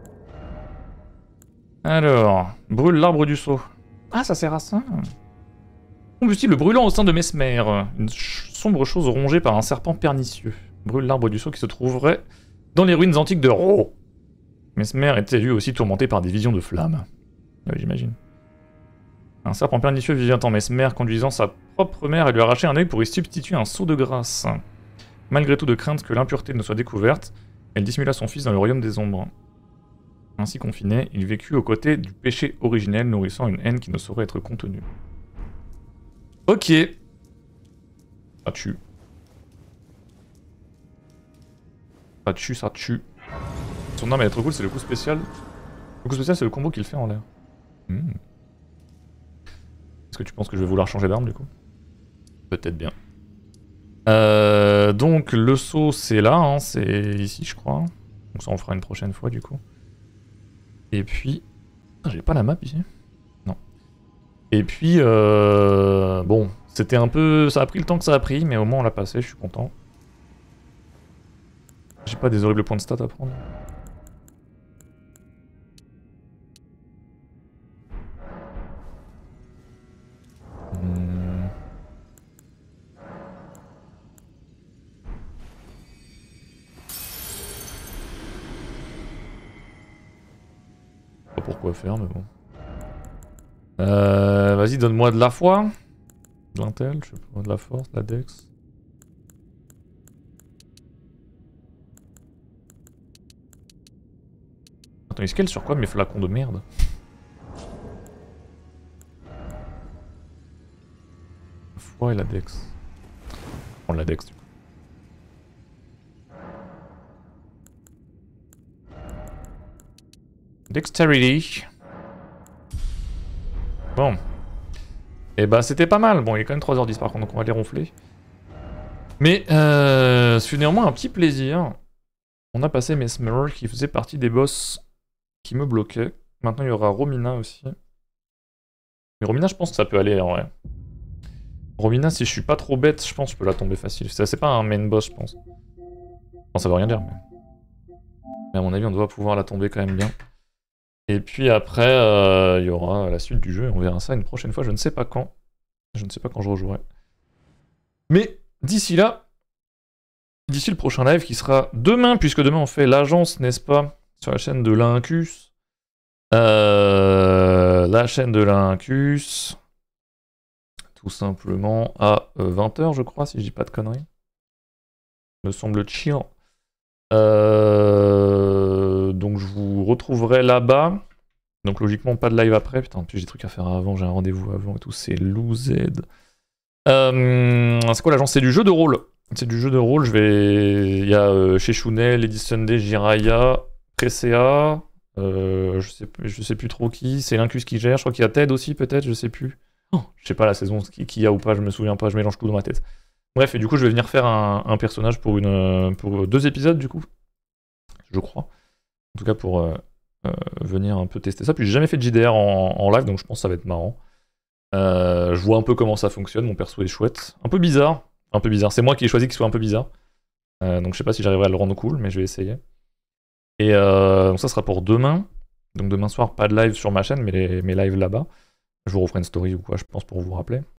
Alors, brûle l'arbre du sceau. Ah, ça sert à ça. Combustible brûlant au sein de Mesmer. Une sombre chose rongée par un serpent pernicieux. Brûle l'arbre du sceau qui se trouverait dans les ruines antiques de Ro. Mesmer était lui aussi tourmenté par des visions de flammes. Ouais, j'imagine. Un serpent pernicieux vivant en Mesmer, conduisant sa propre mère et lui arracher un œil pour y substituer un sceau de grâce. Malgré tout de crainte que l'impureté ne soit découverte, elle dissimula son fils dans le royaume des ombres. Ainsi confiné, il vécut aux côtés du péché originel, nourrissant une haine qui ne saurait être contenue. Ok. Ça tue. Ça tue, ça tue. Son arme elle est trop cool, c'est le coup spécial. Le coup spécial c'est le combo qu'il fait en l'air. Hmm. Est-ce que tu penses que je vais vouloir changer d'arme du coup? Peut-être bien. Euh, donc le saut c'est là, hein, c'est ici je crois. Donc ça on fera une prochaine fois du coup. Et puis... Ah, j'ai pas la map ici. Non. Et puis, euh... bon, c'était un peu... Ça a pris le temps que ça a pris, mais au moins on l'a passé, je suis content. J'ai pas des horribles points de stats à prendre. Hmm. Pas pourquoi faire, mais bon. Euh, Vas-y, donne-moi de la foi. De l'intel, je sais pas, de la force, de la dex. Attends, il scale sur quoi mes flacons de merde? La foi et la dex. On va prendre la dex du coup. Dexterity. Bon. Et bah c'était pas mal. Bon, il est quand même trois heures dix par contre, donc on va les ronfler. Mais euh, c'est néanmoins un petit plaisir. On a passé Mesmer qui faisait partie des boss qui me bloquaient. Maintenant il y aura Romina aussi. Mais Romina je pense que ça peut aller en vrai. Romina si je suis pas trop bête, je pense que je peux la tomber facile. C'est pas un main boss je pense. Bon ça veut rien dire mais... mais à mon avis on doit pouvoir la tomber quand même bien. Et puis après, euh, il y aura la suite du jeu, et on verra ça une prochaine fois, je ne sais pas quand. Je ne sais pas quand je rejouerai. Mais d'ici là, d'ici le prochain live qui sera demain, puisque demain on fait l'agence, n'est-ce pas? sur la chaîne de l'Incus. Euh, la chaîne de l'Incus. Tout simplement à vingt heures, je crois, si je dis pas de conneries. Me semble chill. Euh, donc je vous retrouverai là-bas. Donc logiquement pas de live après. Putain, en plus j'ai des trucs à faire avant, j'ai un rendez-vous avant et tout, c'est louzed. Euh, c'est quoi l'agence? C'est du jeu de rôle. C'est du jeu de rôle, je vais... Il y a euh, chez Chounet, Lady Sunday, Jiraya, Presea, euh, je, sais... je sais plus trop qui, c'est l'Incus qui gère, je crois qu'il y a Ted aussi peut-être, je sais plus. Oh, je sais pas la saison qui, qui y a ou pas, je me souviens pas, je mélange tout dans ma tête. Bref, et du coup je vais venir faire un, un personnage pour, une, pour deux épisodes du coup, je crois. En tout cas pour euh, euh, venir un peu tester ça, puis j'ai jamais fait de J D R en, en live, donc je pense que ça va être marrant. Euh, je vois un peu comment ça fonctionne, mon perso est chouette. Un peu bizarre, un peu bizarre. C'est moi qui ai choisi qu'il soit un peu bizarre. Euh, donc je sais pas si j'arriverai à le rendre cool, mais je vais essayer. Et euh, donc ça sera pour demain. Donc demain soir, pas de live sur ma chaîne, mais les, mes lives là-bas. Je vous referai une story ou quoi, je pense, pour vous rappeler.